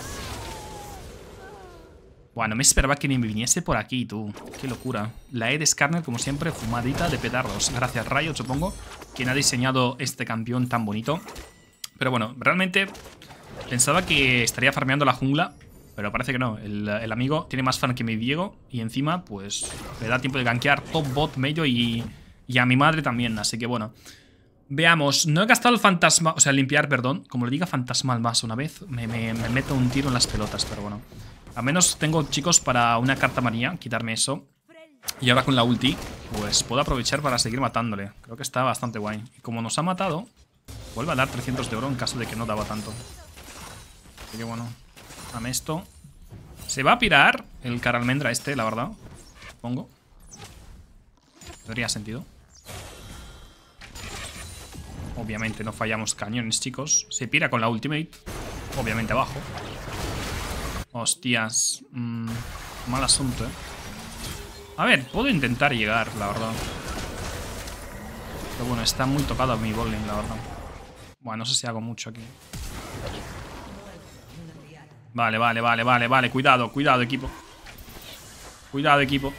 Bueno, me esperaba que ni me viniese por aquí, tú. Qué locura. La E de Skarner, como siempre, fumadita de petardos. Gracias, Riot, supongo, quien ha diseñado este campeón tan bonito. Pero bueno, realmente pensaba que estaría farmeando la jungla, pero parece que no. El amigo tiene más fan que mi Diego y encima, pues, le da tiempo de gankear top, bot, medio y a mi madre también. Así que bueno. Veamos, no he gastado el fantasma, o sea, limpiar, perdón. Como le diga fantasmal más una vez, me meto un tiro en las pelotas, pero bueno. Al menos tengo, chicos, para una carta amarilla, quitarme eso. Y ahora con la ulti, pues puedo aprovechar para seguir matándole. Creo que está bastante guay. Y como nos ha matado, vuelve a dar 300 de oro en caso de que no daba tanto. Así que bueno, dame esto. Se va a pirar el cara almendra este, la verdad. Supongo. Tendría sentido. Obviamente no fallamos cañones, chicos. Se pira con la ultimate. Obviamente abajo. Hostias. Mal asunto, A ver, puedo intentar llegar, la verdad. Pero bueno, está muy tocado mi bowling, la verdad. Bueno, no sé si hago mucho aquí. Vale. Cuidado, equipo. Cuidado, equipo.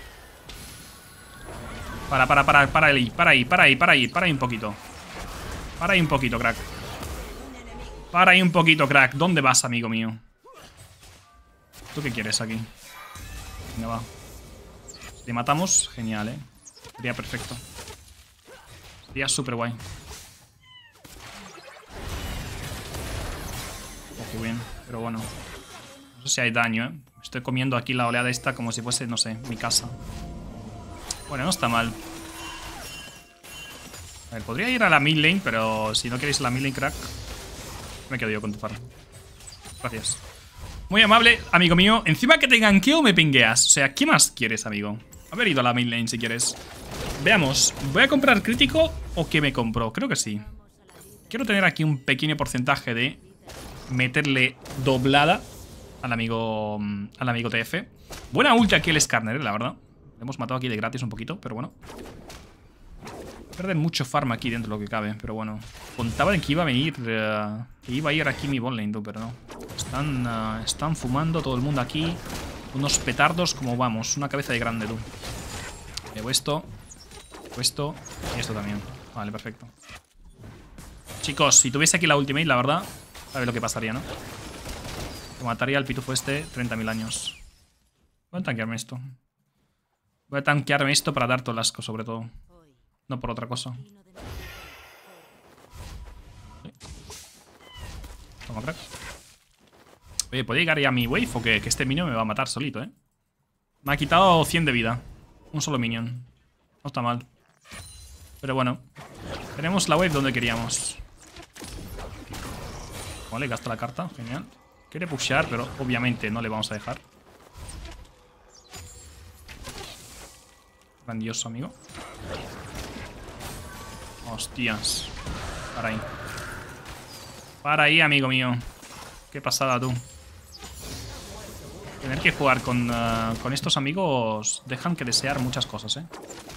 Para ahí un poquito. Para ahí un poquito, crack. Para ahí un poquito, crack. ¿Dónde vas, amigo mío? ¿Tú qué quieres aquí? Venga, va. Si te matamos, genial, Sería perfecto. Sería súper guay. Oh, qué bien, pero bueno. No sé si hay daño, Estoy comiendo aquí la oleada esta como si fuese, no sé, mi casa. Bueno, no está mal. A ver, podría ir a la mid lane, pero si no queréis la mid lane, crack, me quedo yo con tu farm. Gracias. Muy amable, amigo mío. Encima que te ganqueo me pingueas. O sea, ¿qué más quieres, amigo? Haber ido a la mid lane si quieres. Veamos, ¿voy a comprar crítico o qué me compro? Creo que sí. Quiero tener aquí un pequeño porcentaje de meterle doblada al amigo TF. Buena ulti aquí el Skarner, la verdad. Le hemos matado aquí de gratis un poquito, pero bueno. Pierden mucho farm aquí dentro de lo que cabe, pero bueno. Contaba en que iba a venir, que iba a ir aquí mi botlane, pero no. Están fumando todo el mundo aquí. Unos petardos como vamos, una cabeza de grande, tú. Llevo esto y esto también. Vale, perfecto. Chicos, si tuviese aquí la ultimate, la verdad, a ver lo que pasaría, ¿no? Lo mataría al pitufo este 30.000 años. Voy a tanquearme esto. Voy a tanquearme esto para dar todo el asco, sobre todo. No por otra cosa. Toma, crack. Oye, ¿puede llegar ya mi wave o qué? Que este minion me va a matar solito, Me ha quitado 100 de vida. Un solo minion. No está mal. Pero bueno. Tenemos la wave donde queríamos. Vale, gasta la carta. Genial. Quiere pushear, pero obviamente no le vamos a dejar. Grandioso, amigo. Hostias. Para ahí. Para ahí, amigo mío. Qué pasada, tú. Tener que jugar con estos amigos dejan que desear muchas cosas, ¿eh?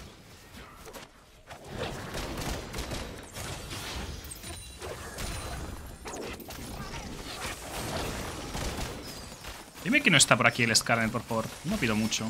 Dime que no está por aquí el Skarner, por favor. No pido mucho.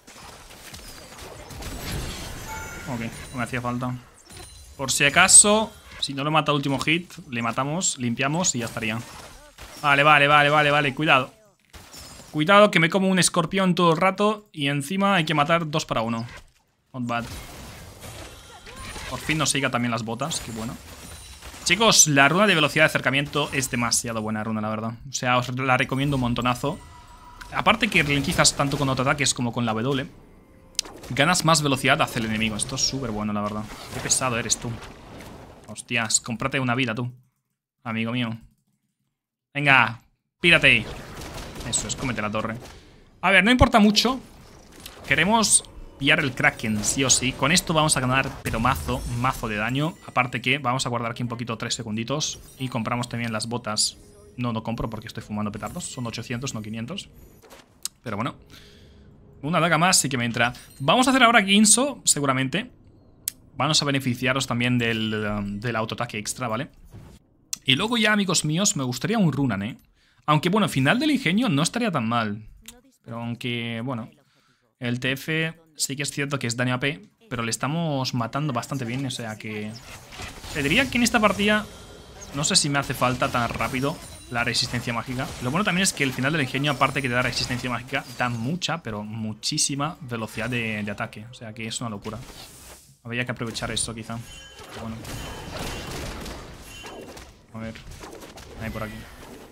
Ok, no me hacía falta. Por si acaso, si no lo mata el último hit, le matamos, limpiamos y ya estaría. Vale. Cuidado. Cuidado que me como un escorpión todo el rato y encima hay que matar 2 para 1. Not bad. Por fin nos siga también las botas, qué bueno. Chicos, la runa de velocidad de acercamiento es demasiado buena runa, la verdad. O sea, os la recomiendo un montonazo. Aparte que ralentizas tanto con autoataques como con la W, ganas más velocidad hacia el enemigo. Esto es súper bueno, la verdad. Qué pesado eres tú. Hostias, cómprate una vida tú, amigo mío. Venga, pírate. Eso es, cómete la torre. A ver, no importa mucho. Queremos pillar el Kraken, sí o sí. Con esto vamos a ganar, pero mazo de daño. Aparte que vamos a guardar aquí un poquito 3 segunditos. Y compramos también las botas. No compro porque estoy fumando petardos. Son 800, no 500. Pero bueno. Una daga más sí que me entra. Vamos a hacer ahora Guinso, seguramente. Vamos a beneficiaros también del autoataque extra, ¿vale? Y luego ya, amigos míos, me gustaría un Runan, ¿eh? Aunque, bueno, final del ingenio no estaría tan mal. Pero aunque, bueno, el TF sí que es cierto que es daño AP, pero le estamos matando bastante bien, o sea que... Te diría que en esta partida no sé si me hace falta tan rápido la resistencia mágica. Lo bueno también es que el final del ingenio, aparte que te da resistencia mágica, da mucha, pero muchísima velocidad de ataque. O sea que es una locura. Habría que aprovechar eso quizá. Pero bueno. A ver. Hay por aquí.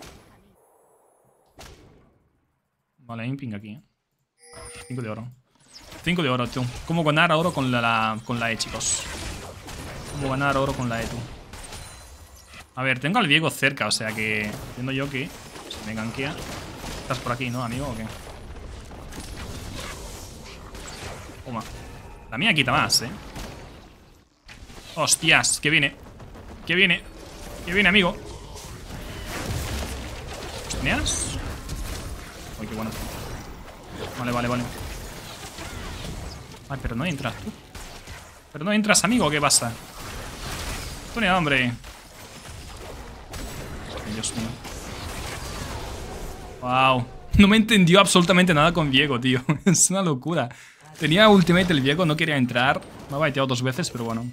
Vale, hay un ping aquí. 5 de oro. 5 de oro, tío. ¿Cómo ganar oro con la E, chicos? ¿Cómo ganar oro con la E, tú? A ver, tengo al Diego cerca, o sea que... Entiendo yo que... Se me ganquea. ¿Estás por aquí, no, amigo, o qué? Toma. La mía quita más, ¿eh? Hostias, que viene. Que viene. Que viene, amigo. ¿Hostias? Uy, qué bueno. Vale. Ay, pero no entras tú. Pero no entras, amigo, ¿qué pasa? Tunea, hombre. Dios mío. Wow. No me entendió absolutamente nada con Diego, tío. Es una locura. Tenía ultimate el Diego, no quería entrar. Me ha baiteado 2 veces, pero bueno.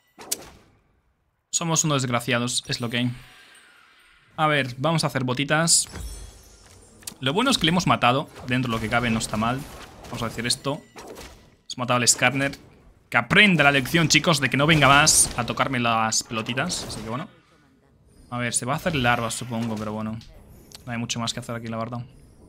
Somos unos desgraciados, es lo que hay. A ver, vamos a hacer botitas. Lo bueno es que le hemos matado. Dentro de lo que cabe no está mal. Vamos a decir esto. Hemos matado al Skarner. Que aprenda la lección, chicos, de que no venga más a tocarme las pelotitas. Así que bueno. A ver, se va a hacer larvas, supongo, pero bueno. No hay mucho más que hacer aquí, la verdad.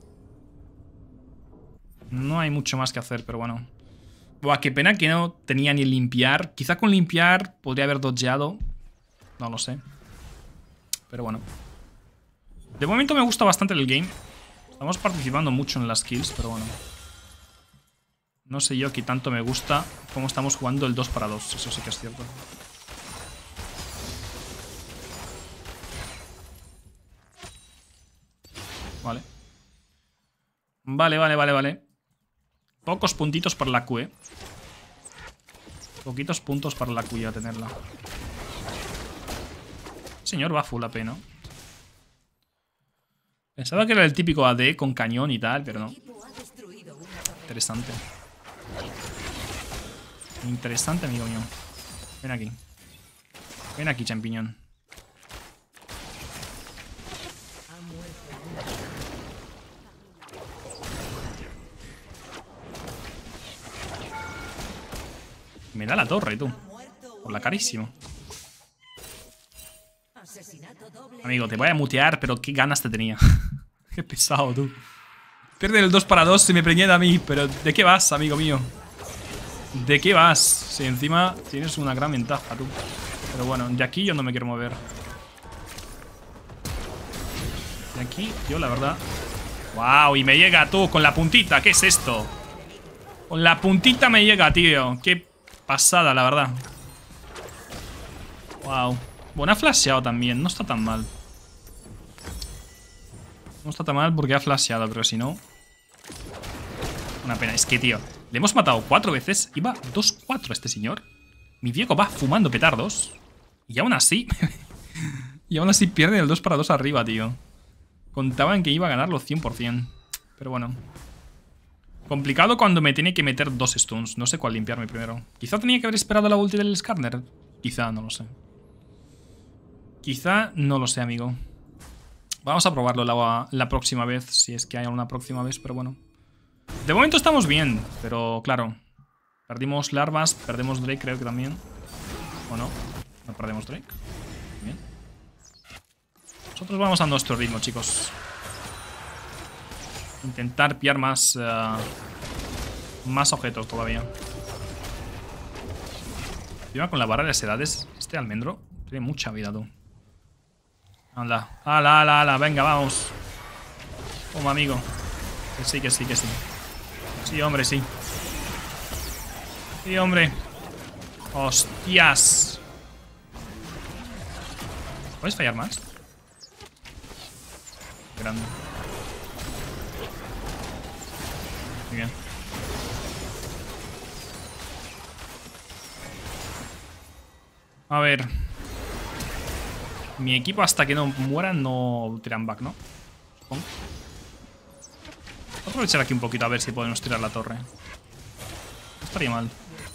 No hay mucho más que hacer, pero bueno. Buah, qué pena que no tenía ni limpiar. Quizá con limpiar podría haber dodgeado. No lo sé. Pero bueno. De momento me gusta bastante el game. Estamos participando mucho en las kills, pero bueno. No sé yo qué tanto me gusta cómo estamos jugando el 2 para 2. Eso sí que es cierto. Vale. Vale. Pocos puntitos para la Q, ¿eh? Poquitos puntos para la Q ya tenerla. Señor va full AP, ¿no? Pensaba que era el típico AD con cañón y tal, pero no. Interesante. Interesante, amigo mío. Ven aquí. Ven aquí, champiñón. Me da la torre, tú. Por la carísimo. Amigo, te voy a mutear, pero qué ganas te tenía. Qué pesado, tú. Pierden el 2 para 2 y me preñeda a mí. Pero ¿de qué vas, amigo mío? ¿De qué vas? Si encima tienes una gran ventaja, tú. Pero bueno, de aquí yo no me quiero mover. De aquí, yo la verdad... ¡Wow! Y me llega tú con la puntita. ¿Qué es esto? Con la puntita me llega, tío. Qué pasada, la verdad. Wow. Bueno, ha flasheado también. No está tan mal. No está tan mal porque ha flasheado, pero si no... Una pena. Es que, tío, le hemos matado 4 veces. Iba 2-4 a este señor. Mi Diego va fumando petardos. Y aún así... y aún así pierde el 2-2 arriba, tío. Contaban que iba a ganarlo 100%. Pero bueno. Complicado cuando me tiene que meter 2 stuns. No sé cuál limpiarme primero. Quizá tenía que haber esperado la ulti del Skarner. Quizá, no lo sé. Quizá, no lo sé, amigo. Vamos a probarlo la próxima vez. Si es que hay alguna próxima vez, pero bueno. De momento estamos bien, pero claro. Perdimos larvas, perdemos Drake creo que también. ¿O no? No perdemos Drake. Bien. Nosotros vamos a nuestro ritmo, chicos. Intentar pillar más objetos todavía. Encima con la barra de las edades, este almendro tiene mucha vida, tú. Anda, ala, venga, vamos. Toma, amigo. Que sí, que sí, que sí. Sí, hombre, sí. Sí, hombre. Hostias. ¿Puedes fallar más? Grande. Muy bien. A ver. Mi equipo hasta que no muera no tiran back, ¿no? Supongo. Voy a aprovechar aquí un poquito a ver si podemos tirar la torre. No estaría mal.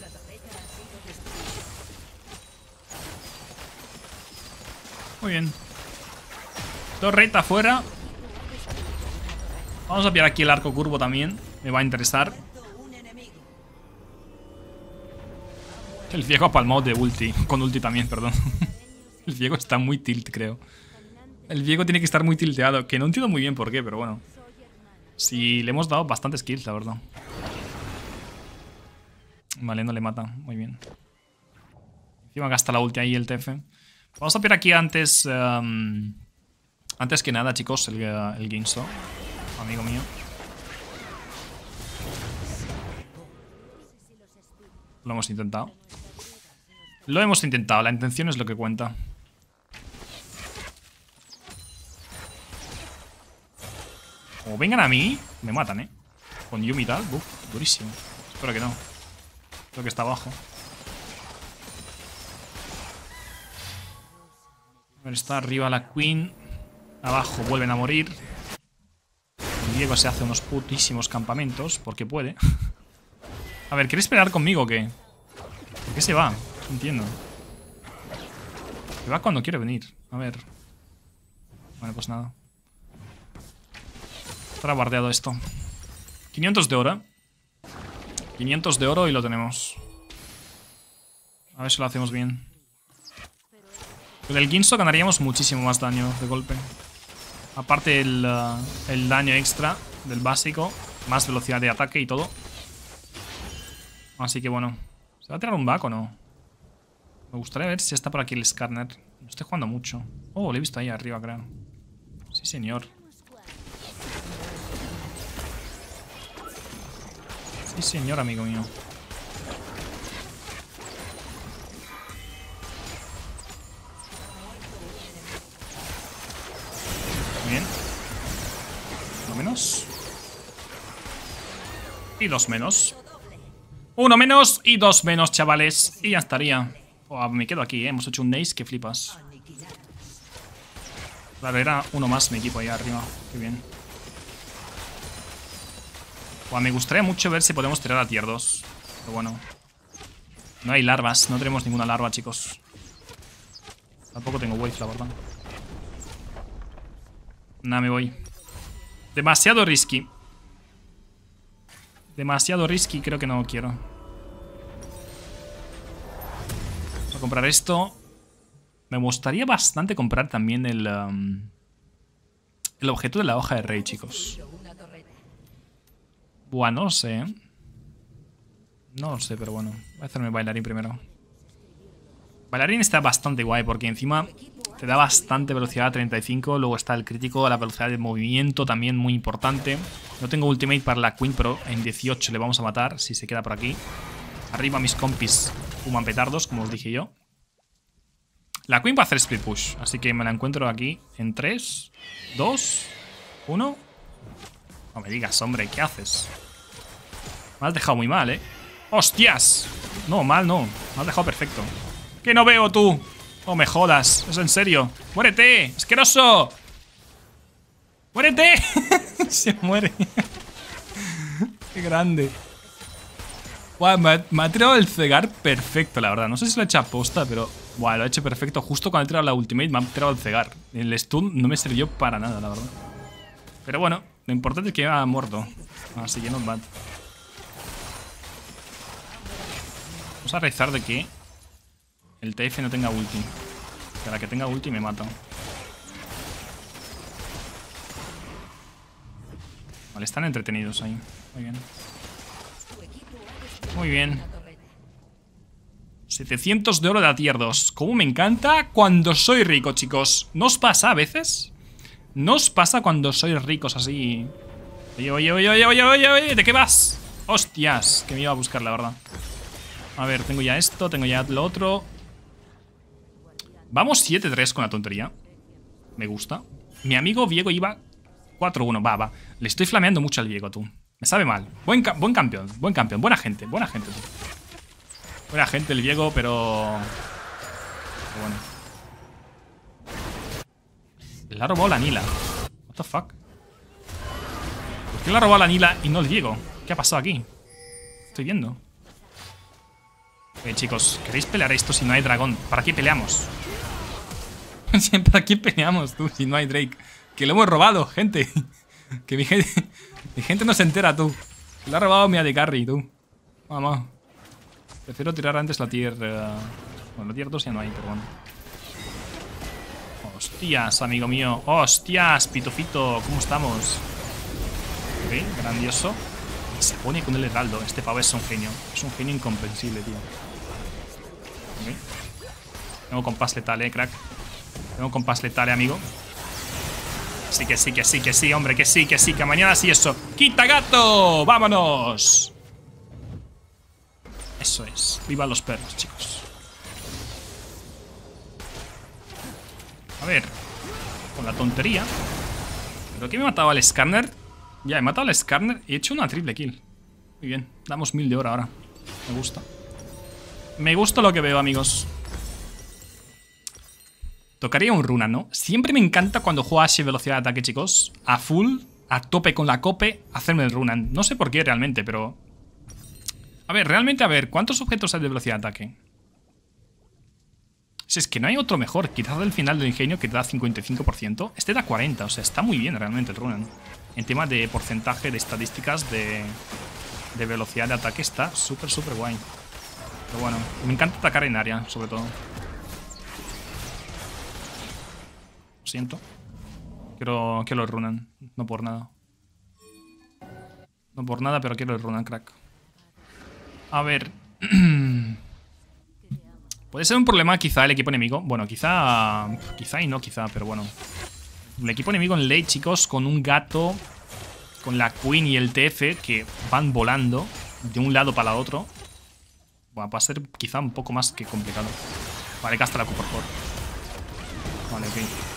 Muy bien. Torreta afuera. Vamos a pillar aquí el arco curvo también. Me va a interesar. El ciego ha palmado de ulti. Con ulti también, perdón. El ciego está muy tilt, creo. El ciego tiene que estar muy tilteado. Que no entiendo muy bien por qué, pero bueno. Sí, le hemos dado bastantes kills, la verdad. Vale, no le mata. Muy bien. Encima gasta la ulti ahí el TF. Vamos a pillar aquí antes... antes que nada, chicos, el Ginso. Amigo mío. Lo hemos intentado. Lo hemos intentado. La intención es lo que cuenta. Como vengan a mí, me matan, ¿eh? Con Yumi y tal. Uf, durísimo. Espero que no. Creo que está abajo. A ver, está arriba la Queen. Abajo vuelven a morir. Diego se hace unos putísimos campamentos. Porque puede. A ver, ¿queréis pelear conmigo o qué? ¿Por qué se va? No entiendo. Se va cuando quiere venir. A ver. Vale, pues nada. Estará bardeado esto. 500 de oro. 500 de oro y lo tenemos. A ver si lo hacemos bien. Con el Ginso ganaríamos muchísimo más daño de golpe. Aparte el daño extra del básico. Más velocidad de ataque y todo. Así que bueno. ¿Se va a tirar un back o no? Me gustaría ver si está por aquí el Skarner. No estoy jugando mucho. Oh, lo he visto ahí arriba, creo. Sí, señor. Sí, señor, amigo mío. Muy bien. Uno menos. Y 2 menos. 1 menos y 2 menos, chavales. Y ya estaría. Oh, me quedo aquí, ¿eh? Hemos hecho un ace que flipas. Claro, era uno más mi equipo ahí arriba. Qué bien. Oh, me gustaría mucho ver si podemos tirar a tier 2. Pero bueno. No hay larvas. No tenemos ninguna larva, chicos. Tampoco tengo wave, la verdad. Nada, me voy. Demasiado risky. Demasiado risky, creo que no quiero. Voy a comprar esto. Me gustaría bastante comprar también el objeto de la hoja de rey, chicos. Buah, no lo sé, ¿eh? No lo sé, pero bueno. Voy a hacerme bailarín primero. Bailarín está bastante guay porque encima te da bastante velocidad a 35. Luego está el crítico, la velocidad de movimiento también muy importante. No tengo ultimate para la Queen, pero en 18 le vamos a matar si se queda por aquí. Arriba mis compis. Fuman petardos, como os dije yo. La Queen va a hacer split push, así que me la encuentro aquí en 3, 2, 1. No me digas, hombre, ¿qué haces? Me has dejado muy mal, ¿eh? ¡Hostias! No, mal no. Me has dejado perfecto. ¿Qué no veo tú? No me jodas, es en serio. ¡Muérete! ¡Asqueroso! ¡Muérete! Se muere. Qué grande. Buah, me ha tirado el cegar perfecto, la verdad. No sé si lo he hecho a posta, pero... Buah, lo ha hecho perfecto. Justo cuando he tirado la ultimate me ha tirado el cegar. El stun no me sirvió para nada, la verdad. Pero bueno, lo importante es que ha muerto. Así que no bad. Vamos a rezar de que el TF no tenga ulti. Que a la que tenga ulti me mata. Vale, están entretenidos ahí. Muy bien. Muy bien. 700 de oro de la tier 2. Como me encanta cuando soy rico, chicos. ¿No os pasa a veces? ¿No os pasa cuando sois ricos así? Oye, oye, oye, oye, oye, oye, oye, ¿de qué vas? Hostias, que me iba a buscar, la verdad. A ver, tengo ya esto, tengo ya lo otro. Vamos 7-3 con la tontería. Me gusta. Mi amigo Viego iba 4-1, va. Le estoy flameando mucho al Viego, tú. Me sabe mal. Buen campeón, buen campeón. Buena gente, tú. Buena gente el Viego, pero bueno. Le ha robado la Nila. What the fuck? ¿Por qué le ha robado la Nila y no el Viego? ¿Qué ha pasado aquí? Estoy viendo. Chicos, ¿queréis pelear esto si no hay dragón? ¿Para qué peleamos? ¿Para qué peleamos, tú, si no hay Drake? Que lo hemos robado, gente. Que mi gente no se entera, tú. Que lo ha robado mi AD Carry, tú. Vamos. Prefiero tirar antes la tier... Bueno, la tier 2 ya no hay, pero bueno. Hostias, amigo mío. Hostias, pitofito. ¿Cómo estamos? Ok, grandioso. Y se pone con el heraldo. Este pavo es un genio. Es un genio incomprensible, tío. Ok. Tengo compás letal, crack. Tengo compás letal, amigo. Sí, que sí, que sí, que sí, hombre. Que sí, que mañana sí eso. ¡Quita gato! ¡Vámonos! Eso es. Viva los perros, chicos. A ver. Con la tontería. ¿Pero qué me he matado al Skarner? Ya, he matado al Skarner y he hecho una triple kill. Muy bien. Damos 1000 de oro ahora. Me gusta. Me gusta lo que veo, amigos. Tocaría un runa, ¿no? Siempre me encanta cuando juego Ashe velocidad de ataque, chicos. A full, a tope con la cope, hacerme el runan. No sé por qué realmente, pero... A ver, realmente, a ver, ¿cuántos objetos hay de velocidad de ataque? Si es que no hay otro mejor. Quizás el final del ingenio que te da 55%. Este da 40%, o sea, está muy bien realmente el runan. En tema de porcentaje de estadísticas de velocidad de ataque está súper, súper guay. Pero bueno, me encanta atacar en área, sobre todo. Lo siento. Quiero el runan. No por nada. No por nada, pero quiero el runan, crack. A ver. Puede ser un problema quizá el equipo enemigo. Bueno, quizá y no quizá, pero bueno. El equipo enemigo en late, chicos, con un gato, con la Queen y el TF que van volando de un lado para el otro. Bueno, va a ser quizá un poco más que complicado. Vale, casta la Q, por favor. Vale, ok.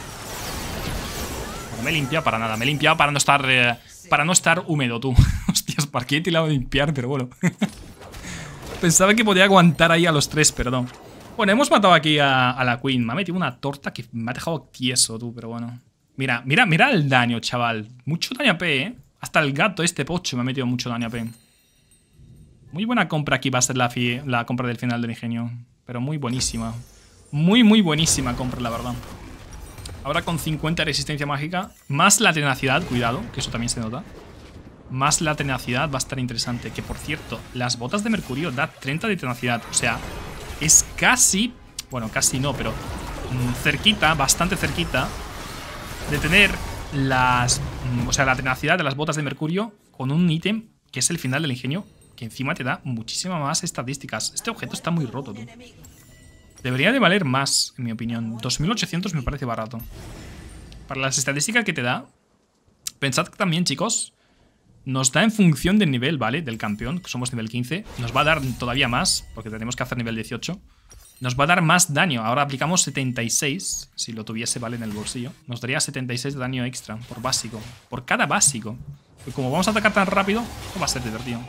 No me he limpiado para nada. Me he limpiado para no estar húmedo, tú. Hostias, ¿para qué he tirado a limpiar? Pero bueno. Pensaba que podía aguantar ahí a los tres, perdón. Bueno, hemos matado aquí a la Queen. Me ha metido una torta que me ha dejado tieso, tú, pero bueno. Mira, mira, mira el daño, chaval. Mucho daño AP, ¿eh? Hasta el gato este pocho me ha metido mucho daño AP. Muy buena compra aquí va a ser la compra del final del ingenio. Pero muy buenísima. Muy, muy buenísima compra, la verdad. Ahora con 50 de resistencia mágica. Más la tenacidad, cuidado, que eso también se nota. Más la tenacidad va a estar interesante. Que por cierto, las botas de mercurio da 30 de tenacidad. O sea, es casi... Bueno, casi no, pero cerquita, bastante cerquita de tener las... O sea, la tenacidad de las botas de mercurio con un ítem que es el final del ingenio, que encima te da muchísimas más estadísticas. Este objeto está muy roto, tú. Debería de valer más, en mi opinión. 2800 me parece barato. Para las estadísticas que te da, pensad también, chicos... nos da en función del nivel, ¿vale? Del campeón, que somos nivel 15. Nos va a dar todavía más, porque tenemos que hacer nivel 18. Nos va a dar más daño. Ahora aplicamos 76, si lo tuviese, ¿vale? En el bolsillo. Nos daría 76 de daño extra por básico. Por cada básico. Y como vamos a atacar tan rápido, no va a ser divertido.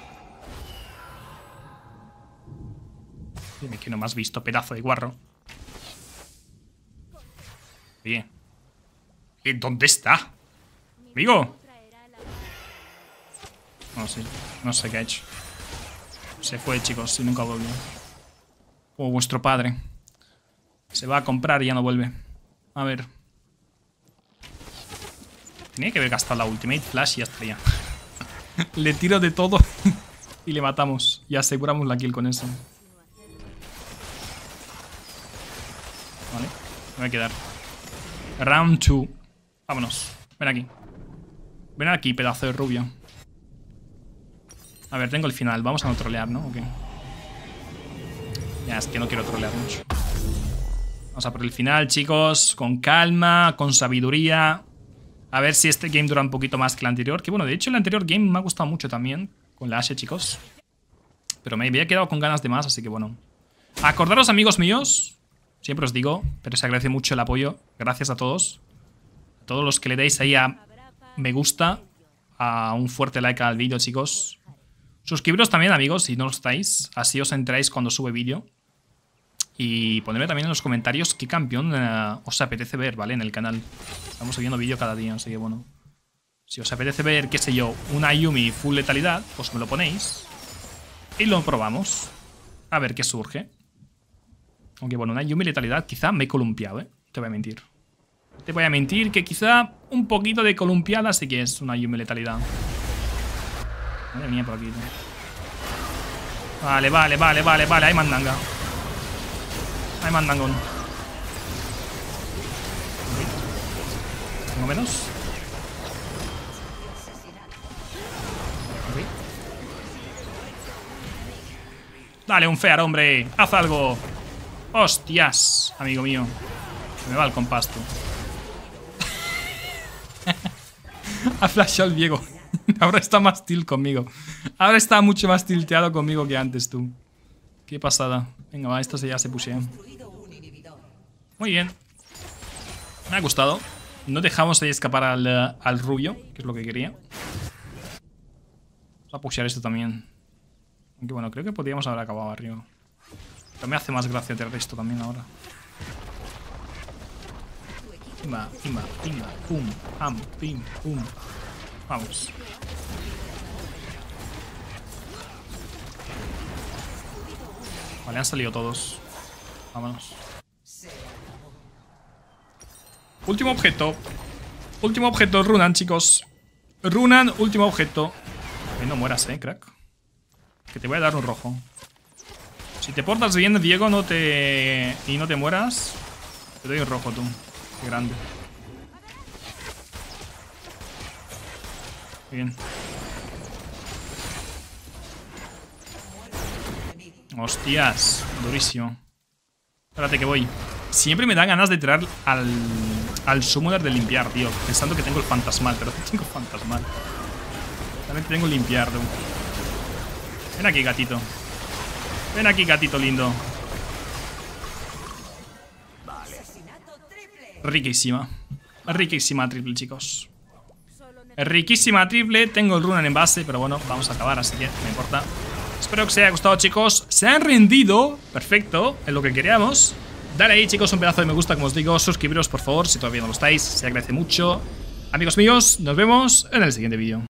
Dime que no me has visto, pedazo de guarro. Oye. ¿Dónde está? Amigo. No, sí. No sé qué ha hecho. Se fue, chicos, y nunca volvió. Como vuestro padre. Se va a comprar y ya no vuelve. A ver. Tenía que haber gastado la ultimate flash y ya estaría. Le tiro de todo y le matamos. Y aseguramos la kill con eso. Vale, me voy a quedar. Round 2. Vámonos. Ven aquí. Ven aquí, pedazo de rubio. A ver, tengo el final. Vamos a no trolear, ¿no? Ok. Ya, es que no quiero trolear mucho. Vamos a por el final, chicos. Con calma, con sabiduría. A ver si este game dura un poquito más que el anterior. Que bueno, de hecho el anterior game me ha gustado mucho también. Con la Ashe, chicos. Pero me había quedado con ganas de más, así que bueno. Acordaros, amigos míos. Siempre os digo, pero se agradece mucho el apoyo. Gracias a todos. A todos los que le deis ahí a me gusta. A un fuerte like al vídeo, chicos. Suscribiros también, amigos, si no lo estáis. Así os enteráis cuando sube vídeo. Y ponedme también en los comentarios qué campeón os apetece ver, ¿vale? En el canal. Estamos subiendo vídeo cada día, así que bueno. Si os apetece ver, qué sé yo, una Yumi full letalidad, pues me lo ponéis. Y lo probamos. A ver qué surge. Aunque bueno, una Yumi letalidad quizá me he columpiado, ¿eh? Te voy a mentir. Te voy a mentir que quizá un poquito de columpiada sí que es una Yumi letalidad. Madre mía, por aquí, tío. Vale, vale, vale, vale, vale. Hay mandanga. Hay mandangón. Tengo menos. Okay. Dale un fear, hombre. Haz algo. Hostias, amigo mío. Se me va el compás, tú. Ha flashado el Diego. Ahora está más tilt conmigo. Ahora está mucho más tilteado conmigo que antes, tú. Qué pasada. Venga, va, esto ya se pushea. Muy bien. Me ha gustado. No dejamos ahí escapar al rubio, que es lo que quería. Vamos a pushear esto también. Aunque bueno, creo que podríamos haber acabado arriba. Pero me hace más gracia tener esto también ahora. Pimba, pimba, pimba, pum, pam, pim, pum. Vamos. Vale, han salido todos. Vámonos. Último objeto. Último objeto, Runan, chicos. Runan, último objeto. No mueras, crack. Que te voy a dar un rojo. Si te portas bien, Diego, y no te mueras, te doy un rojo, tú. Qué grande. Bien. Hostias, durísimo. Espérate que voy. Siempre me da ganas de tirar al summoner de limpiar, tío. Pensando que tengo el fantasmal, pero no tengo fantasmal. También tengo limpiar, tú. Ven aquí, gatito. Ven aquí, gatito lindo. Riquísima. Riquísima triple, chicos. Riquísima triple. Tengo el Runan en base, pero bueno, vamos a acabar, así que no importa. Espero que os haya gustado, chicos. Se han rendido. Perfecto, es lo que queríamos. Dale ahí, chicos, un pedazo de me gusta, como os digo. Suscribiros, por favor, si todavía no lo estáis. Se agradece mucho. Amigos míos, nos vemos en el siguiente vídeo.